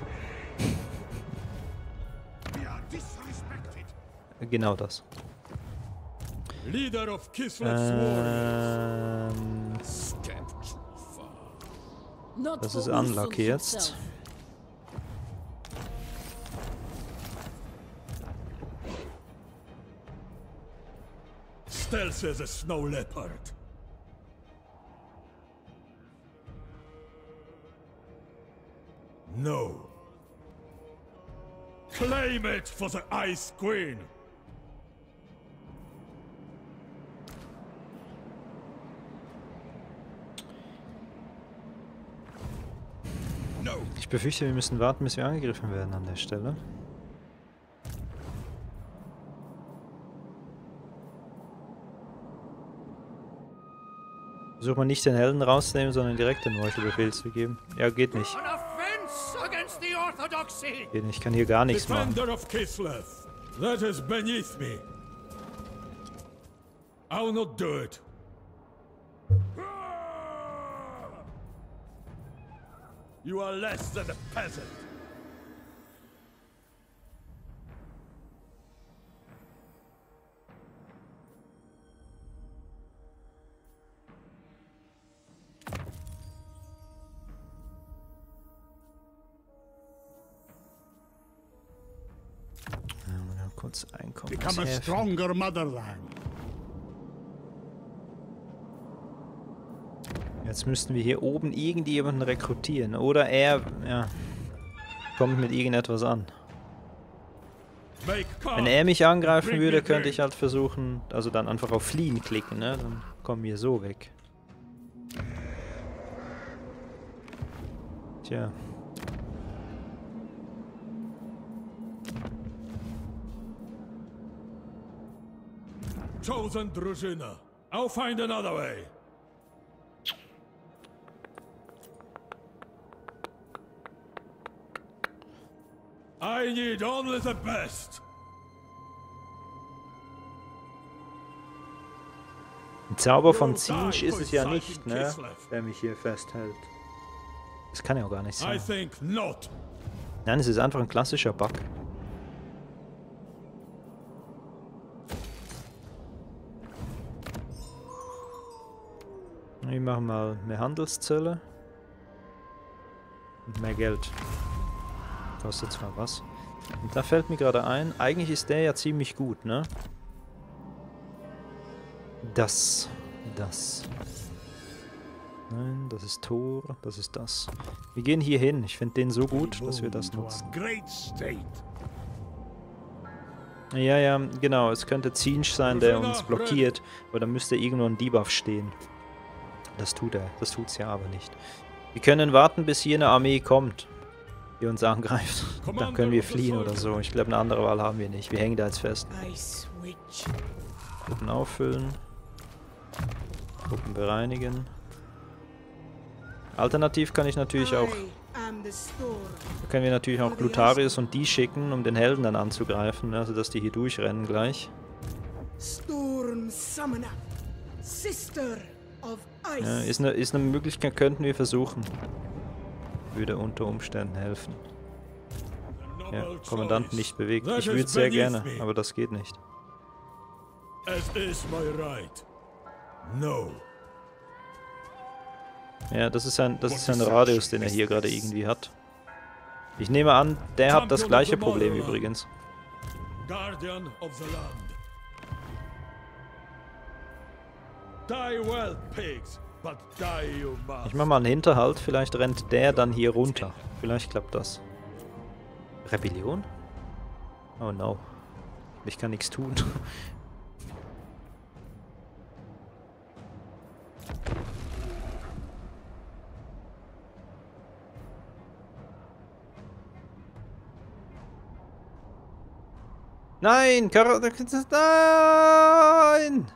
Genau das. Leader of Kislev's warriors. Ähm, das ist unlucky jetzt. Stealth as a snow leopard. No. Claim it for the Ice Queen. Ich befürchte, wir müssen warten, bis wir angegriffen werden an der Stelle. Versuch mal nicht den Helden rauszunehmen, sondern direkt den Meuchelbefehl zu geben. Ja, geht nicht. Geht nicht, ich kann hier gar nichts machen. Defender of Kislev. That is beneath me. I will not do it. You are less than a peasant. Ja, kurz Einkommen. Become a stronger motherland. Jetzt müssten wir hier oben irgendjemanden rekrutieren. Oder er, ja, kommt mit irgendetwas an. Wenn er mich angreifen würde, könnte ich halt versuchen, also dann einfach auf Fliehen klicken, ne? Dann kommen wir so weg. Tja. Chosen Drużyna. I'll find another way. I need only the best. Ein Zauber von Zinsch ist es ja nicht, ne? Der mich hier festhält. Das kann ja auch gar nicht sein. Nein, es ist einfach ein klassischer Bug. Wir machen mal mehr Handelszölle. Und mehr Geld. Kostet zwar was. Und da fällt mir gerade ein, eigentlich ist der ja ziemlich gut, ne? Das. Das. Nein, das ist Tor, das ist das. Wir gehen hier hin. Ich finde den so gut, dass wir das nutzen. Great state. Ja, ja, genau. Es könnte Zinsch sein, der uns blockiert. Aber da müsste irgendwo ein Debuff stehen. Das tut er. Das tut's ja aber nicht. Wir können warten, bis hier eine Armee kommt, die uns angreift. Dann können wir fliehen oder so. Ich glaube, eine andere Wahl haben wir nicht. Wir hängen da jetzt fest. Truppen auffüllen. Truppen bereinigen. Alternativ kann ich natürlich auch... Da können wir natürlich auch Glutarius und die schicken, um den Helden dann anzugreifen. Also, dass die hier durchrennen gleich. Ja, ist eine, ist eine Möglichkeit, könnten wir versuchen. Würde unter Umständen helfen. Ja, Kommandant nicht bewegt. Ich würde sehr gerne, aber das geht nicht. Es ist my right. No. Ja, das ist ein, das ist ein Radius, den er hier gerade irgendwie hat. Ich nehme an, der hat das gleiche Problem übrigens. Guardian of the land. Die well, pigs, but die you must. Ich mach mal einen Hinterhalt, vielleicht rennt der dann hier runter. Vielleicht klappt das. Rebellion? Oh no. Ich kann nichts tun. Nein! Kar Nein!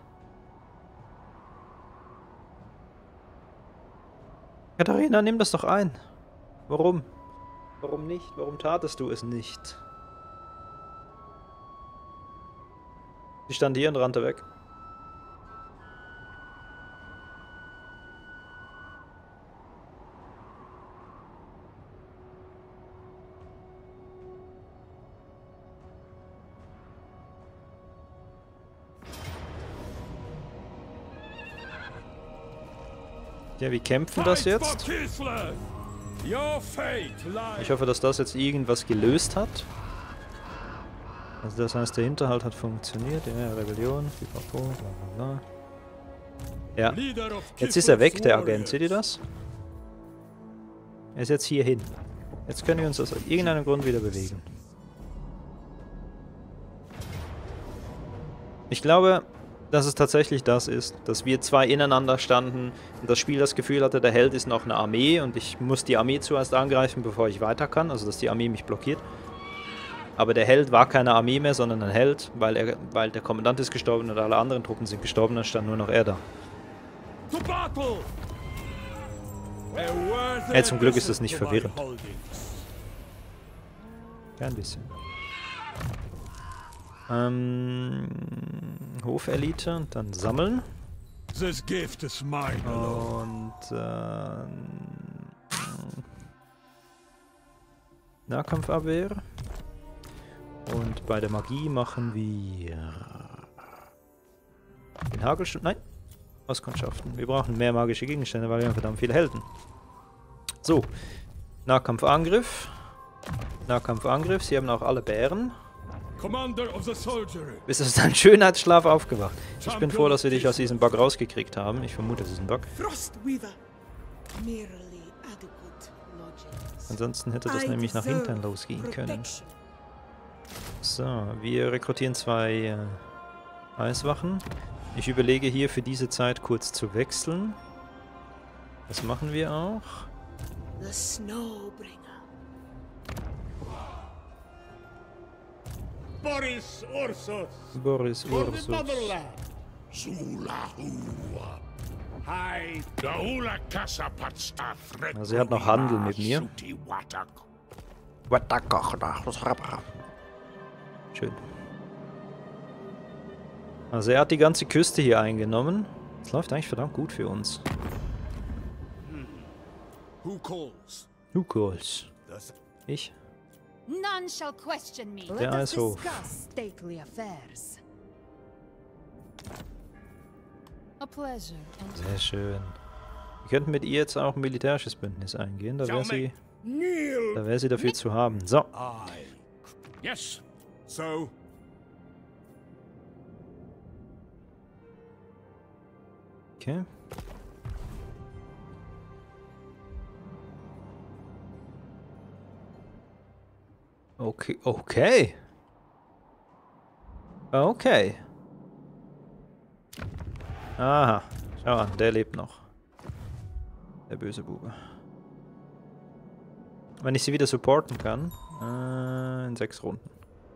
Katharina, nimm das doch ein. Warum? Warum nicht? Warum tatest du es nicht? Sie stand hier und rannte weg. Ja, wir kämpfen das jetzt. Ich hoffe, dass das jetzt irgendwas gelöst hat. Also das heißt, der Hinterhalt hat funktioniert. Ja, Rebellion, pipapo, bla bla bla. Ja, jetzt ist er weg, der Agent. Seht ihr das? Er ist jetzt hier hin. Jetzt können wir uns aus irgendeinem Grund wieder bewegen. Ich glaube, dass es tatsächlich das ist, dass wir zwei ineinander standen und das Spiel das Gefühl hatte, der Held ist noch eine Armee und ich muss die Armee zuerst angreifen, bevor ich weiter kann, also dass die Armee mich blockiert. Aber der Held war keine Armee mehr, sondern ein Held, weil, er, weil der Kommandant ist gestorben und alle anderen Truppen sind gestorben, dann stand nur noch er da. Hey, zum Glück ist das nicht verwirrend. Ja, ein bisschen. Ähm, Hofelite und dann sammeln. Und ähm, Nahkampfabwehr. Und bei der Magie machen wir den Hagelsturm. Nein, Auskundschaften. Wir brauchen mehr magische Gegenstände, weil wir haben verdammt viele Helden. So, Nahkampfangriff. Nahkampfangriff. Sie haben auch alle Bären. Bist aus deinem Schönheitsschlaf aufgewacht. Ich bin froh, dass wir dich aus diesem Bug rausgekriegt haben. Ich vermute, es ist ein Bug. Ansonsten hätte das nämlich nach hinten losgehen können. So, wir rekrutieren zwei äh, Eiswachen. Ich überlege hier für diese Zeit kurz zu wechseln. Das machen wir auch. Boris Ursus. Boris Ursus. Also er hat noch Handel mit mir. Schön. Also er hat die ganze Küste hier eingenommen. Das läuft eigentlich verdammt gut für uns. Who calls? Who calls? Ich? None shall question me. Der Eishof. A pleasure. Sehr schön. Wir könnten mit ihr jetzt auch ein militärisches Bündnis eingehen. Da wäre sie, da wäre sie dafür zu haben. So. Yes. So, Okay. Okay, okay. Okay. Aha. Schau an, der lebt noch. Der böse Bube. Wenn ich sie wieder supporten kann. Äh, in sechs Runden.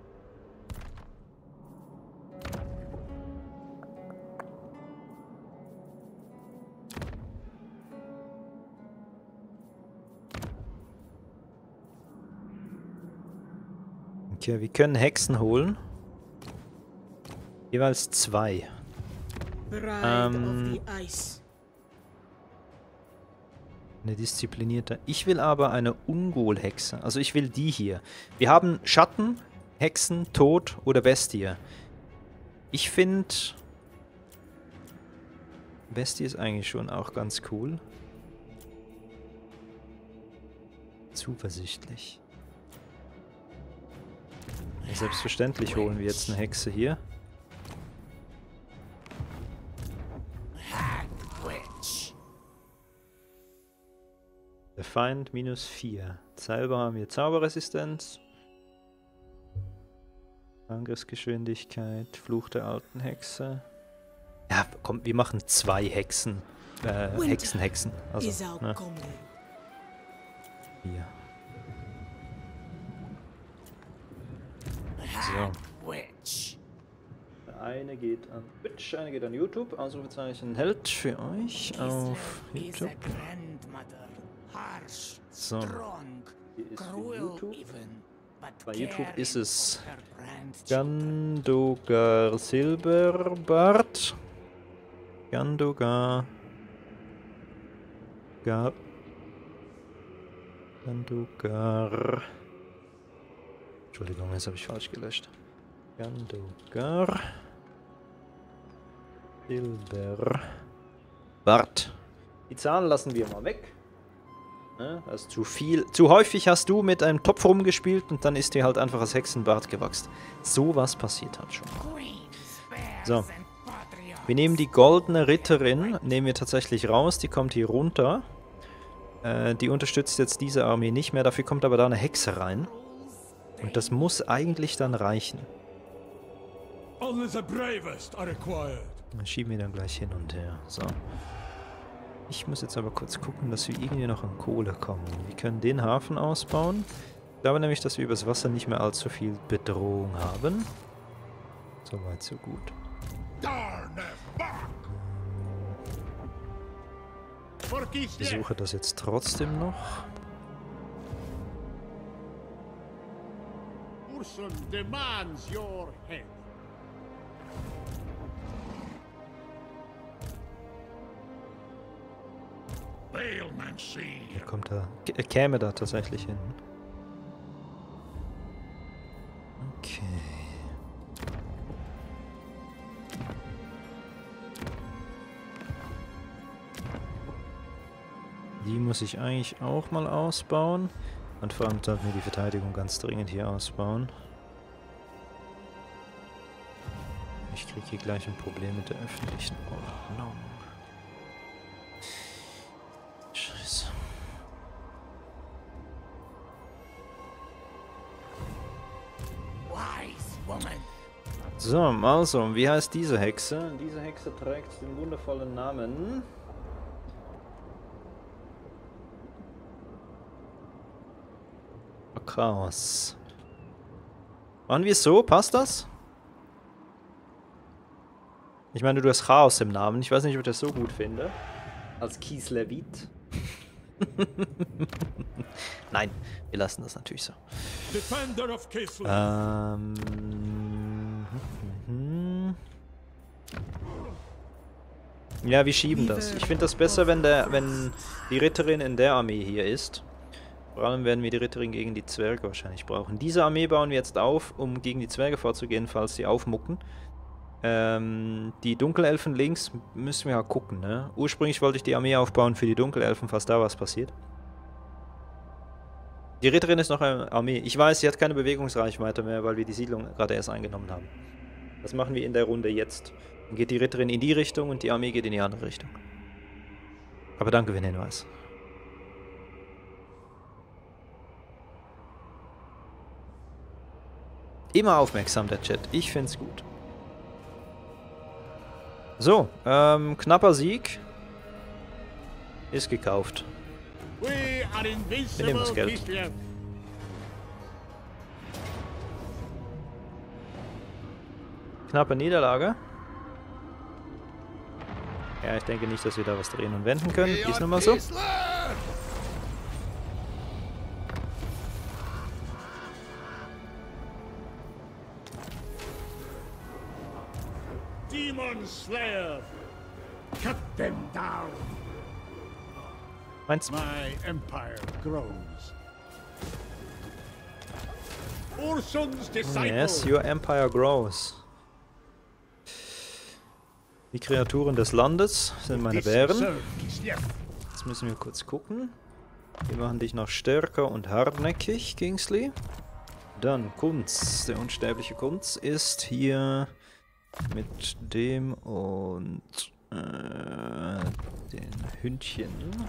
Okay, wir können Hexen holen. Jeweils zwei. Bride Ähm, of the ice. Eine disziplinierte. Ich will aber eine Ungol-Hexe. Also ich will die hier. Wir haben Schatten, Hexen, Tod oder Bestie. Ich finde... Bestie ist eigentlich schon auch ganz cool. Zuversichtlich. Ja, selbstverständlich holen wir jetzt eine Hexe hier. Der Feind minus vier. Selber haben wir Zauberresistenz. Angriffsgeschwindigkeit. Fluch der alten Hexe. Ja, komm, wir machen zwei Hexen. Äh, Hexen, Hexen. Also, ne? Hier. So. Der eine geht an Twitch, eine geht an YouTube. Ausrufezeichen Held für euch auf YouTube. So. Hier ist YouTube. Bei YouTube ist es Gandogar Silberbart. Gandogar. Gab. Gandogar. Entschuldigung, jetzt habe ich falsch gelöscht. Gandogar. Silberbart. Die Zahlen lassen wir mal weg. Ne? Das ist zu viel. Zu häufig hast du mit einem Topf rumgespielt und dann ist dir halt einfach das Hexenbart gewachsen. So was passiert halt schon. So. Wir nehmen die goldene Ritterin, nehmen wir tatsächlich raus, die kommt hier runter. Äh, die unterstützt jetzt diese Armee nicht mehr, dafür kommt aber da eine Hexe rein. Und das muss eigentlich dann reichen. Only the bravest are required. Dann schieben wir dann gleich hin und her. So. Ich muss jetzt aber kurz gucken, dass wir irgendwie noch an Kohle kommen. Wir können den Hafen ausbauen. Ich glaube nämlich, dass wir übers Wasser nicht mehr allzu viel Bedrohung haben. Soweit, so gut. Ich versuche das jetzt trotzdem noch. Ursun demands your head. Er kommt da, er käme da tatsächlich hin. Okay. Die muss ich eigentlich auch mal ausbauen. Und vor allem sollten wir die Verteidigung ganz dringend hier ausbauen. Ich kriege hier gleich ein Problem mit der öffentlichen Ordnung. Scheiße. So, also, wie heißt diese Hexe? Diese Hexe trägt den wundervollen Namen... Chaos. Waren wir so? Passt das? Ich meine, du hast Chaos im Namen. Ich weiß nicht, ob ich das so gut finde. Als Kislevit. Nein, wir lassen das natürlich so. Defender of Kislev. Ähm. Ja, wir schieben das. Ich finde das besser, wenn der, wenn die Ritterin in der Armee hier ist. Vor allem werden wir die Ritterin gegen die Zwerge wahrscheinlich brauchen. Diese Armee bauen wir jetzt auf, um gegen die Zwerge vorzugehen, falls sie aufmucken. Ähm, die Dunkelelfen links müssen wir ja gucken, ne? Ursprünglich wollte ich die Armee aufbauen für die Dunkelelfen, falls da was passiert. Die Ritterin ist noch eine Armee. Ich weiß, sie hat keine Bewegungsreichweite mehr, weil wir die Siedlung gerade erst eingenommen haben. Das machen wir in der Runde jetzt. Dann geht die Ritterin in die Richtung und die Armee geht in die andere Richtung. Aber danke für den Hinweis. Immer aufmerksam, der Chat. Ich find's gut. So, ähm, knapper Sieg. Ist gekauft. We are Wir nehmen invincible, das Geld. Kislev. Knappe Niederlage. Ja, ich denke nicht, dass wir da was drehen und wenden können. Ist nun mal so. Demon Slayer. Cut them down. Meins. My empire grows. Ursun's disciple. Yes, your empire grows. Die Kreaturen des Landes sind meine Bären. Serve Kislev. Jetzt müssen wir kurz gucken. Wir machen dich noch stärker und hartnäckig, Kingsley. Dann Kunz. Der unsterbliche Kunz ist hier mit dem und äh, den Hündchen.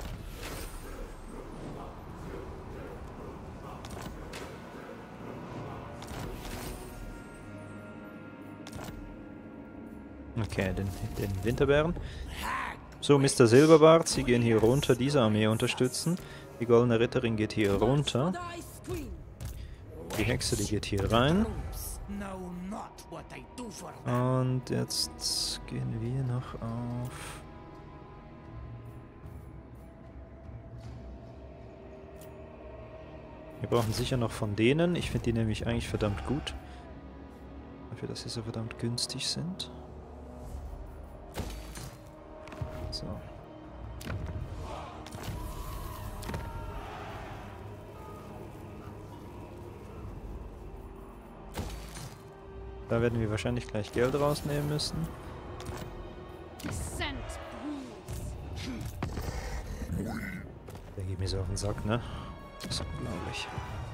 Okay, den, den Winterbären. So, Mister Silberbart, Sie gehen hier runter, diese Armee unterstützen. Die Goldene Ritterin geht hier runter. Die Hexe, die geht hier rein. Und jetzt gehen wir noch auf... Wir brauchen sicher noch von denen. Ich finde die nämlich eigentlich verdammt gut. Dafür, dass sie so verdammt günstig sind. So. Da werden wir wahrscheinlich gleich Geld rausnehmen müssen. Der geht mir so auf den Sack, ne? Das ist unglaublich.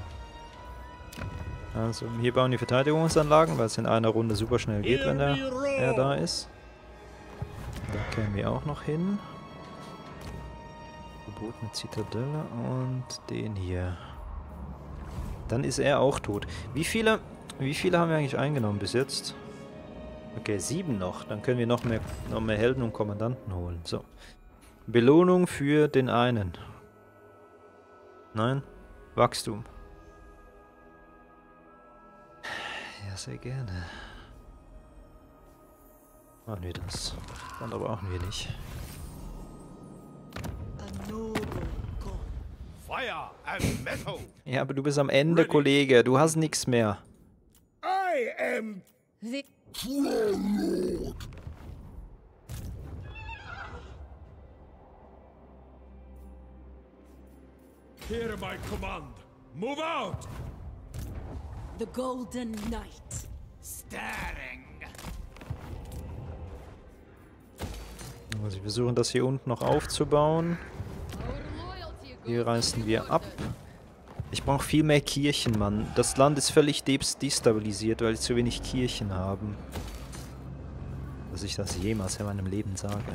Also, hier bauen die Verteidigungsanlagen, weil es in einer Runde super schnell geht, wenn der, er da ist. Da kämen wir auch noch hin. Verbotene Zitadelle und den hier. Dann ist er auch tot. Wie viele, wie viele haben wir eigentlich eingenommen bis jetzt? Okay, sieben noch. Dann können wir noch mehr, noch mehr Helden und Kommandanten holen. So. Belohnung für den einen. Nein? Wachstum. Ja, sehr gerne. Machen wir das. Dann aber brauchen wir nicht. Fire and metal. Ja, aber du bist am Ende, Kollege. Du hast nichts mehr. I am Hear my command. Move out! The Golden Knight. Staring. Also wir versuchen das hier unten noch aufzubauen. Hier reißen wir ab. Ich brauche viel mehr Kirchen, Mann. Das Land ist völlig destabilisiert, weil wir zu wenig Kirchen haben. Dass ich das jemals in meinem Leben sage.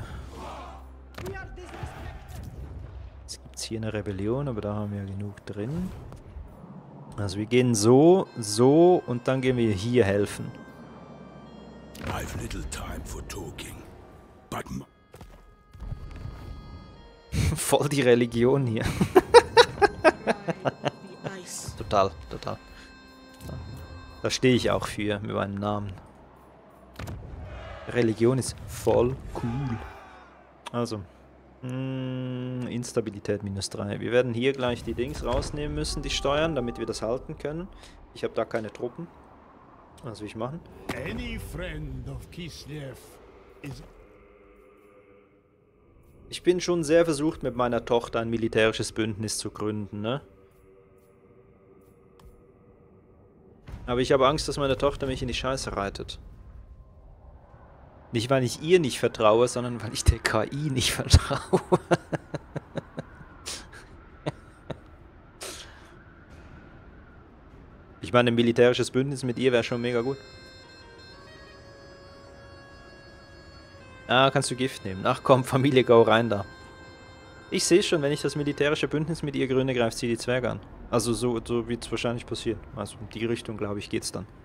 Jetzt gibt es hier eine Rebellion, aber da haben wir genug drin. Also wir gehen so, so und dann gehen wir hier helfen. I've little time for talking, but Voll die Religion hier. Total, total. Da stehe ich auch für, mit meinem Namen. Religion ist voll cool. Also, mh, Instabilität minus drei. Wir werden hier gleich die Dings rausnehmen müssen, die Steuern, damit wir das halten können. Ich habe da keine Truppen. Was will ich machen? any friend of Kislev is Ich bin schon sehr versucht, mit meiner Tochter ein militärisches Bündnis zu gründen, ne? Aber ich habe Angst, dass meine Tochter mich in die Scheiße reitet. Nicht, weil ich ihr nicht vertraue, sondern weil ich der K I nicht vertraue. Ich meine, ein militärisches Bündnis mit ihr wäre schon mega gut. Ah, kannst du Gift nehmen. Ach komm, Familie, go rein da. Ich sehe schon, wenn ich das militärische Bündnis mit ihr gründe, greift sie die Zwerge an. Also so, so wird es wahrscheinlich passieren. Also in die Richtung, glaube ich, geht's dann.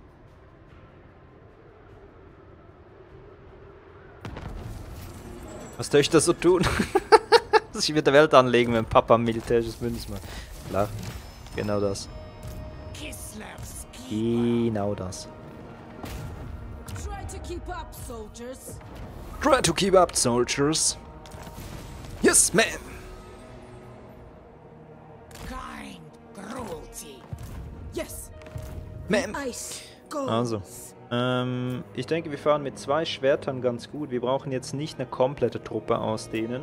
Was soll ich da so tun? Dass ich mit der Welt anlegen, wenn Papa ein militärisches Bündnis macht. Klar, genau das. Genau das. Try to keep up, soldiers. Try to keep up, soldiers. Yes, man! Kind cruelty. Yes. Ma'am. Ice goes. Also, ähm, ich denke, wir fahren mit zwei Schwertern ganz gut. Wir brauchen jetzt nicht eine komplette Truppe ausdehnen.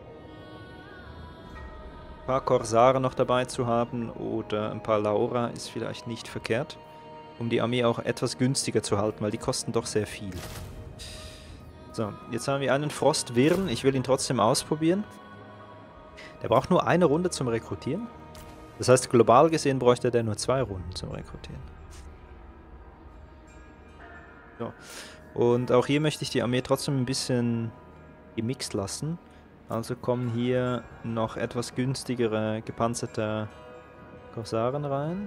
Ein paar Korsare noch dabei zu haben oder ein paar Laura ist vielleicht nicht verkehrt, um die Armee auch etwas günstiger zu halten, weil die kosten doch sehr viel. So, jetzt haben wir einen Frostwirren. Ich will ihn trotzdem ausprobieren. Der braucht nur eine Runde zum Rekrutieren. Das heißt, global gesehen bräuchte der nur zwei Runden zum Rekrutieren. So. Und auch hier möchte ich die Armee trotzdem ein bisschen gemixt lassen. Also kommen hier noch etwas günstigere gepanzerte Korsaren rein.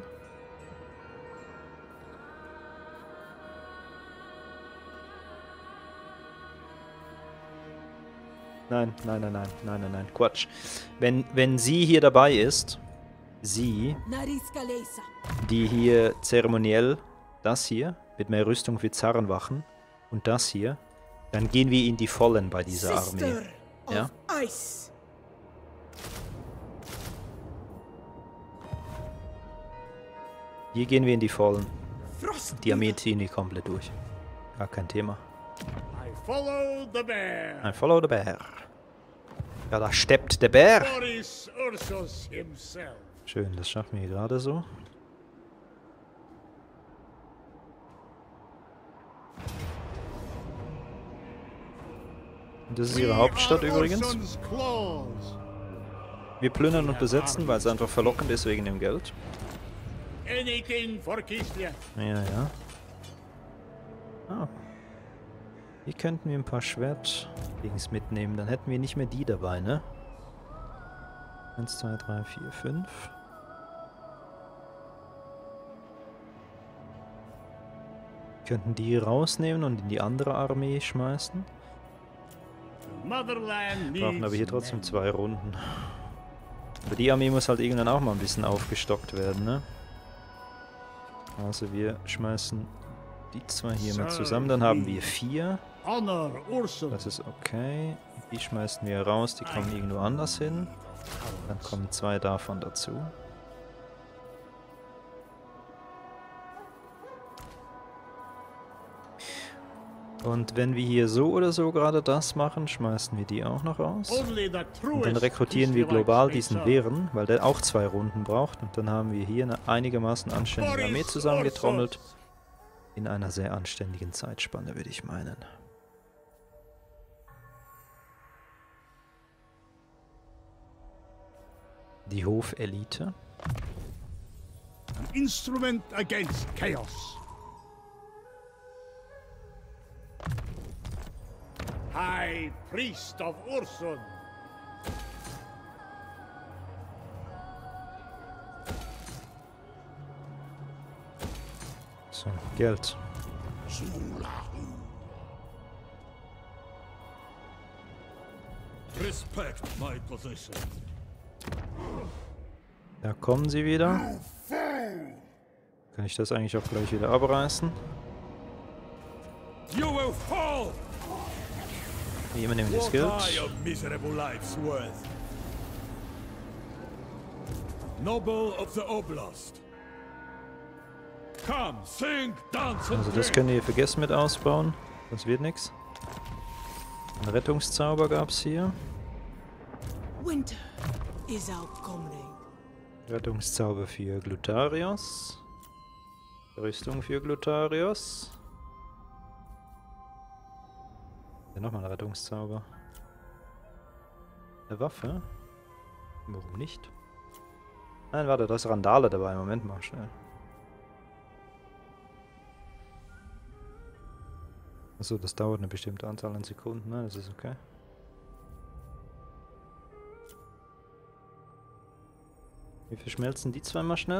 Nein, nein, nein, nein, nein, nein, nein, Quatsch. Wenn, wenn sie hier dabei ist, sie, die hier zeremoniell, das hier, mit mehr Rüstung für Zarenwachen und das hier, dann gehen wir in die Vollen bei dieser Armee. Ja? Hier gehen wir in die Vollen. Die Armee ziehen die komplett durch. Gar kein Thema. I follow the bear. I follow the bear. Ja, da steppt der Bär. Boris Ursus himself. Schön, das schaffen wir hier gerade so. Und das ist ihre Hauptstadt übrigens. Wir plündern und besetzen, weil es einfach verlockend ist wegen dem Geld. Anything for Kislev. Ja, ja. Ah. Hier könnten wir ein paar Schwertdings mitnehmen. Dann hätten wir nicht mehr die dabei, ne? eins, zwei, drei, vier, fünf. Könnten die rausnehmen und in die andere Armee schmeißen. Brauchen aber hier trotzdem zwei Runden. Aber die Armee muss halt irgendwann auch mal ein bisschen aufgestockt werden, ne? Also wir schmeißen die zwei hier mal zusammen. Dann haben wir vier. Das ist okay. Die schmeißen wir raus, die kommen irgendwo anders hin. Dann kommen zwei davon dazu. Und wenn wir hier so oder so gerade das machen, schmeißen wir die auch noch raus. Und dann rekrutieren wir global diesen Bären, weil der auch zwei Runden braucht. Und dann haben wir hier eine einigermaßen anständige Armee zusammengetrommelt. In einer sehr anständigen Zeitspanne, würde ich meinen. Die Hofelite. An instrument against chaos. High Priest of Ursun. So, Geld. Respect my position. Da kommen sie wieder. Kann ich das eigentlich auch gleich wieder abreißen? You will fall. Wir nehmen das Geld. Noble of the Oblast. Come, sing, dance and Also das können wir vergessen mit ausbauen. Das wird nichts. Einen Rettungszauber gab es hier. Winter is outcoming. Rettungszauber für Glutarios. Rüstung für Glutarios. Ja, nochmal ein Rettungszauber. Eine Waffe? Warum nicht? Nein, warte, da ist Randale dabei. Moment mal, schnell. Achso, das dauert eine bestimmte Anzahl an Sekunden, ne? Das ist okay. Wie verschmelzen die zweimal schnell?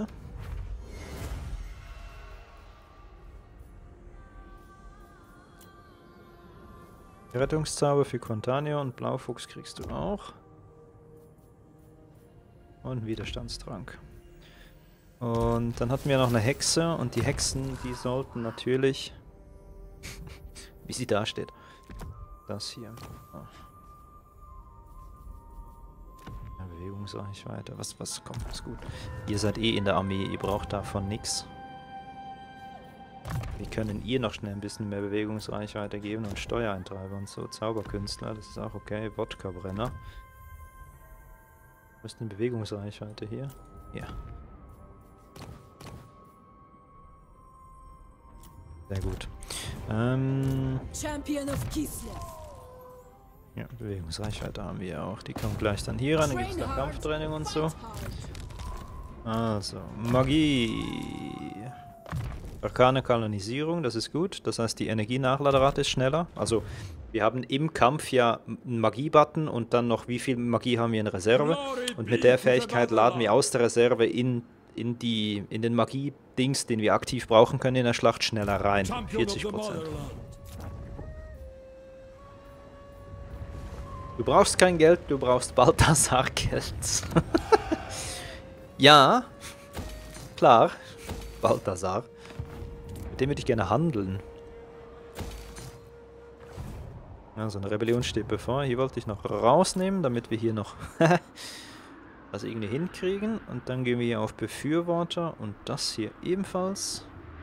Rettungszauber für Quantanio und Blaufuchs kriegst du auch. Und Widerstandstrank. Und dann hatten wir noch eine Hexe und die Hexen, die sollten natürlich, wie sie da steht, das hier. Oh. Ja, Bewegungsreichweite, was, was, komm, ist gut. Ihr seid eh in der Armee, ihr braucht davon nichts. Wir können ihr noch schnell ein bisschen mehr Bewegungsreichweite geben und Steuereintreiber und so. Zauberkünstler, das ist auch okay. Wodka-Brenner. Wo ist denn Bewegungsreichweite hier? Ja. Sehr gut. Ähm, Champion of Kislev. ja, Bewegungsreichweite haben wir auch. Die kommt gleich dann hier rein. Dann gibt es noch Kampftraining und so. Also, Magie. Arkane Kanonisierung, das ist gut. Das heißt, die Energienachladerrate ist schneller. Also, wir haben im Kampf ja einen Magie-Button und dann noch, wie viel Magie haben wir in Reserve. Und mit der Fähigkeit laden wir aus der Reserve in, in, die, in den Magie-Dings, den wir aktiv brauchen können in der Schlacht, schneller rein. vierzig Prozent. Du brauchst kein Geld, du brauchst Balthasar-Geld. Ja, klar, Balthasar. Mit dem würde ich gerne handeln. Also eine Rebellion steht bevor. Hier wollte ich noch rausnehmen, damit wir hier noch das irgendwie hinkriegen. Und dann gehen wir hier auf Befürworter und das hier ebenfalls.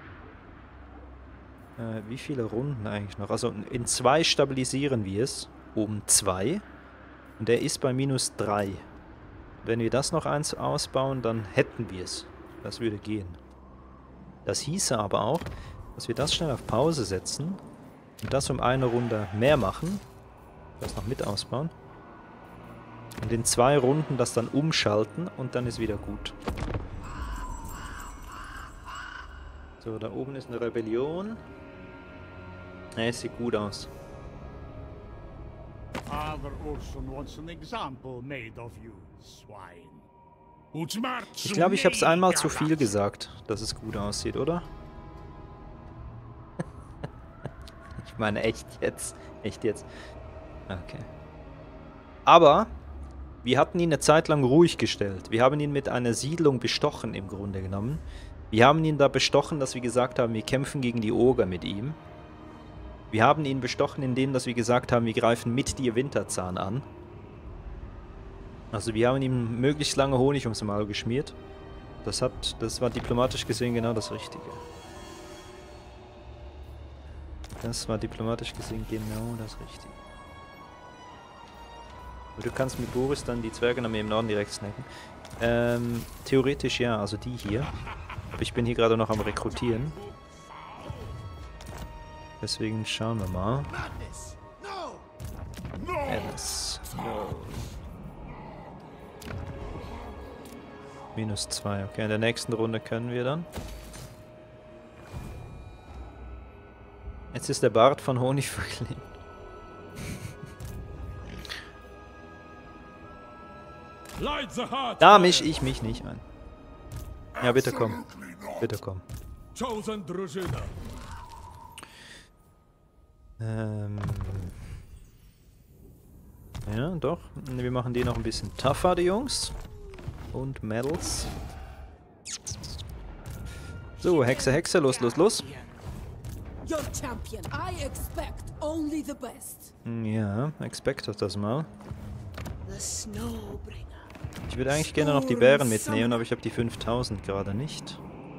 Äh, wie viele Runden eigentlich noch? Also in zwei stabilisieren wir es. Um zwei. Und der ist bei minus drei. Wenn wir das noch eins ausbauen, dann hätten wir es. Das würde gehen. Das hieße aber auch, dass wir das schnell auf Pause setzen und das um eine Runde mehr machen. Das noch mit ausbauen. Und in zwei Runden das dann umschalten und dann ist wieder gut. So, da oben ist eine Rebellion. Ja, es sieht gut aus. Father Urson wants an example made of you, swine. Ich glaube, ich habe es einmal zu viel gesagt, dass es gut aussieht, oder? Ich meine, echt jetzt. Echt jetzt. Okay. Aber wir hatten ihn eine Zeit lang ruhig gestellt. Wir haben ihn mit einer Siedlung bestochen, im Grunde genommen. Wir haben ihn da bestochen, dass wir gesagt haben, wir kämpfen gegen die Oger mit ihm. Wir haben ihn bestochen, indem dass wir gesagt haben, wir greifen mit dir Winterzahn an. Also wir haben ihm möglichst lange Honig ums Maul geschmiert. Das hat, das war diplomatisch gesehen genau das Richtige. Das war diplomatisch gesehen genau das Richtige. Und du kannst mit Boris dann die Zwergenarmee im Norden direkt snacken. Ähm, theoretisch ja, also die hier. Aber ich bin hier gerade noch am Rekrutieren. Deswegen schauen wir mal. Alice. No. Minus zwei. Okay, in der nächsten Runde können wir dann. Jetzt ist der Bart von Honig verklebt. Da mische ich mich nicht ein. Ja, bitte komm. Bitte komm. Ähm. Ja, doch. Wir machen die noch ein bisschen tougher, die Jungs. Und Medals. So, Hexe, Hexe, los, los, los. Your champion. I expect only the best. Ja, expect das mal. The Snowbringer. Ich würde eigentlich gerne noch die Bären mitnehmen, aber ich habe die fünftausend gerade nicht.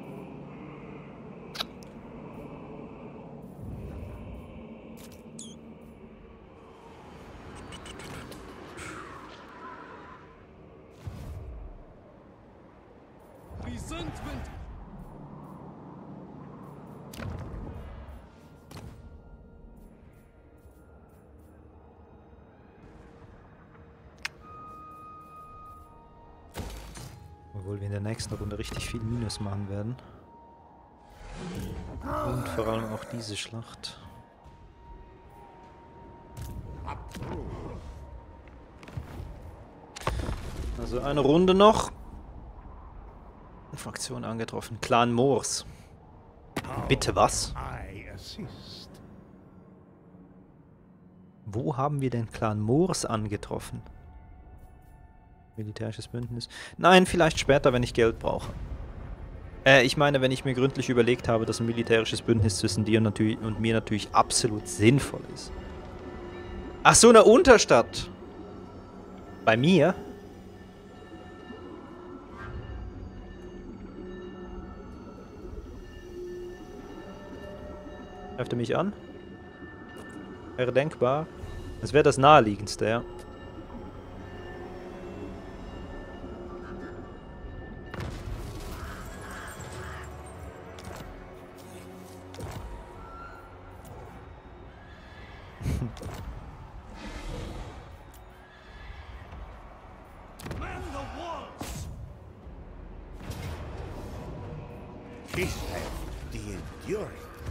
Obwohl wir in der nächsten Runde richtig viel Minus machen werden. Und vor allem auch diese Schlacht. Also eine Runde noch. Fraktion angetroffen. Clan Moors. Bitte was? I assist. Wo haben wir den Clan Moors angetroffen? Militärisches Bündnis. Nein, vielleicht später, wenn ich Geld brauche. Äh, ich meine, wenn ich mir gründlich überlegt habe, dass ein militärisches Bündnis zwischen dir und, natürlich, und mir natürlich absolut sinnvoll ist. Ach so, eine Unterstadt. Bei mir? Greift er mich an? Wäre denkbar. Das wäre das naheliegendste, ja. Man the walls! He said the enduring.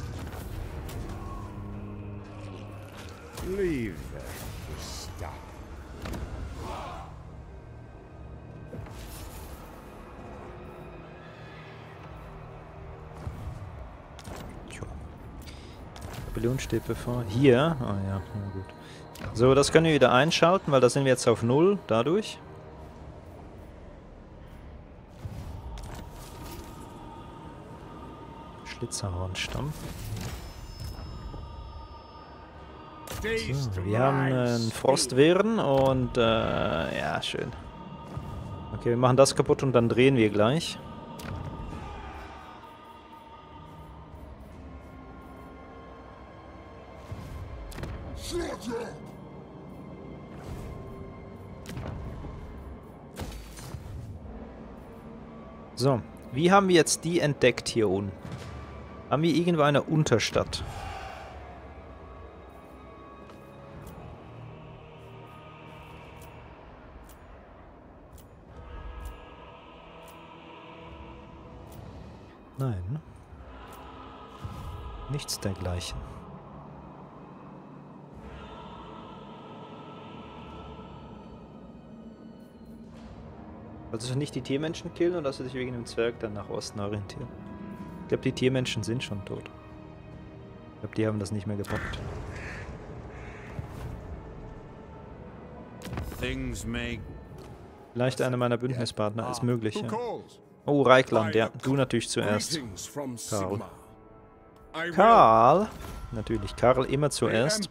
Leave them to stop. Rebellion steht bevor. Hier? Ah ja, na gut. So, das können wir wieder einschalten, weil da sind wir jetzt auf null, dadurch. Schlitzerhornstamm. So, wir haben einen Frostwehren und äh, ja, schön. Okay, wir machen das kaputt und dann drehen wir gleich. So, wie haben wir jetzt die entdeckt hier unten? Haben wir irgendwo eine Unterstadt? Nein. Nichts dergleichen. Also nicht die Tiermenschen killen und dass sie sich wegen dem Zwerg dann nach Osten orientieren. Ich glaube, die Tiermenschen sind schon tot. Ich glaube, die haben das nicht mehr gepackt. Vielleicht einer meiner Bündnispartner ist möglich, ja. Oh, Reikland, ja. Du natürlich zuerst. Karl. Karl? Natürlich, Karl immer zuerst.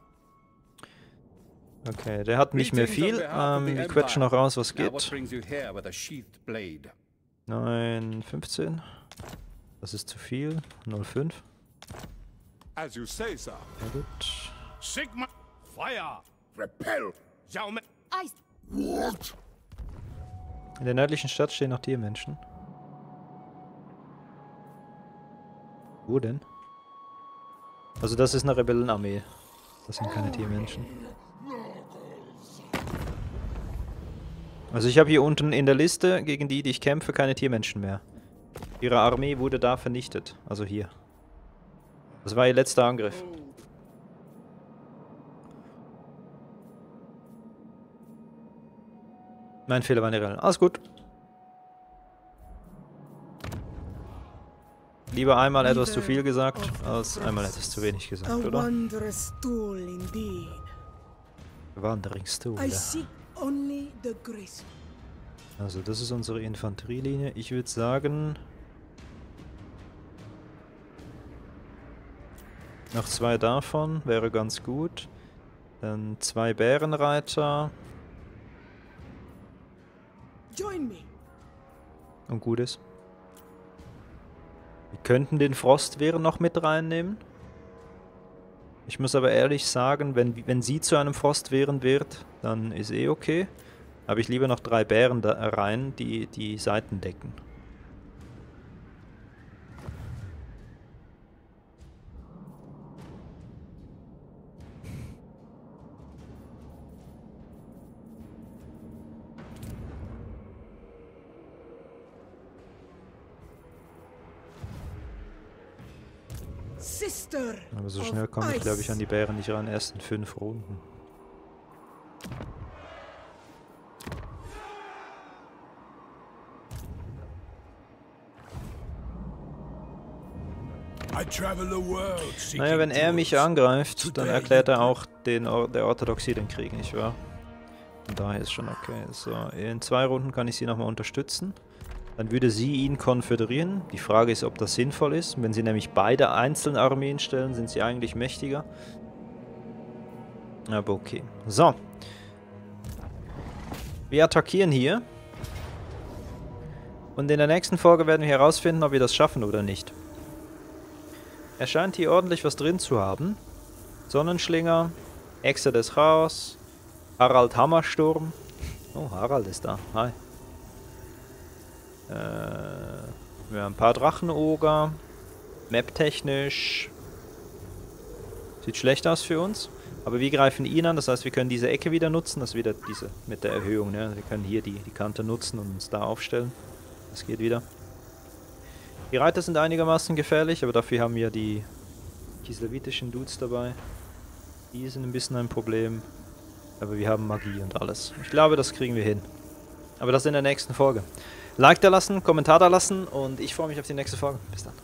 Okay, der hat nicht mehr viel. Ähm, wir quetschen noch raus, was geht. neun, fünfzehn. Das ist zu viel. null Komma fünf. Sehr gut. Sigma Fire! Repel! I In der nördlichen Stadt stehen noch Tiermenschen. Wo denn? Also das ist eine Rebellenarmee. Das sind keine Tiermenschen. Also ich habe hier unten in der Liste, gegen die, die ich kämpfe, keine Tiermenschen mehr. Ihre Armee wurde da vernichtet. Also hier. Das war ihr letzter Angriff. Mein Fehler war eine Rebellen. Alles gut. Lieber einmal etwas zu viel gesagt, als einmal etwas zu wenig gesagt, oder? wondrous tool indeed. Wanderingstool, I ja. seek only the grace. Also das ist unsere Infanterielinie. Ich würde sagen... Noch zwei davon wäre ganz gut. Dann zwei Bärenreiter. Join me. Und gut ist. Wir könnten den Frostwehren noch mit reinnehmen. Ich muss aber ehrlich sagen, wenn, wenn sie zu einem Frostwehren wird, dann ist eh okay. Aber ich lieber noch drei Bären da rein, die die Seiten decken. Sister Aber so schnell komme ich, glaube ich, an die Bären nicht ran. Erst in fünf Runden. Naja, wenn er mich angreift, dann erklärt er auch den Or der Orthodoxie den Krieg, nicht wahr? Und daher ist schon okay. So, in zwei Runden kann ich sie nochmal unterstützen. Dann würde sie ihn konföderieren. Die Frage ist, ob das sinnvoll ist. Wenn sie nämlich beide einzelne Armeen stellen, sind sie eigentlich mächtiger. Aber okay. So. Wir attackieren hier. Und in der nächsten Folge werden wir herausfinden, ob wir das schaffen oder nicht. Er scheint hier ordentlich was drin zu haben. Sonnenschlinger, Echse des Chaos, Harald Hammersturm. Oh, Harald ist da. Hi. Äh, wir haben ein paar Drachenoger. Map-technisch. Sieht schlecht aus für uns. Aber wir greifen ihn an, das heißt, wir können diese Ecke wieder nutzen. Das ist wieder diese mit der Erhöhung. Ne? Wir können hier die, die Kante nutzen und uns da aufstellen. Das geht wieder. Die Reiter sind einigermaßen gefährlich, aber dafür haben wir die kislevitischen Dudes dabei. Die sind ein bisschen ein Problem. Aber wir haben Magie und alles. Ich glaube, das kriegen wir hin. Aber das in der nächsten Folge. Like da lassen, Kommentar da lassen und ich freue mich auf die nächste Folge. Bis dann.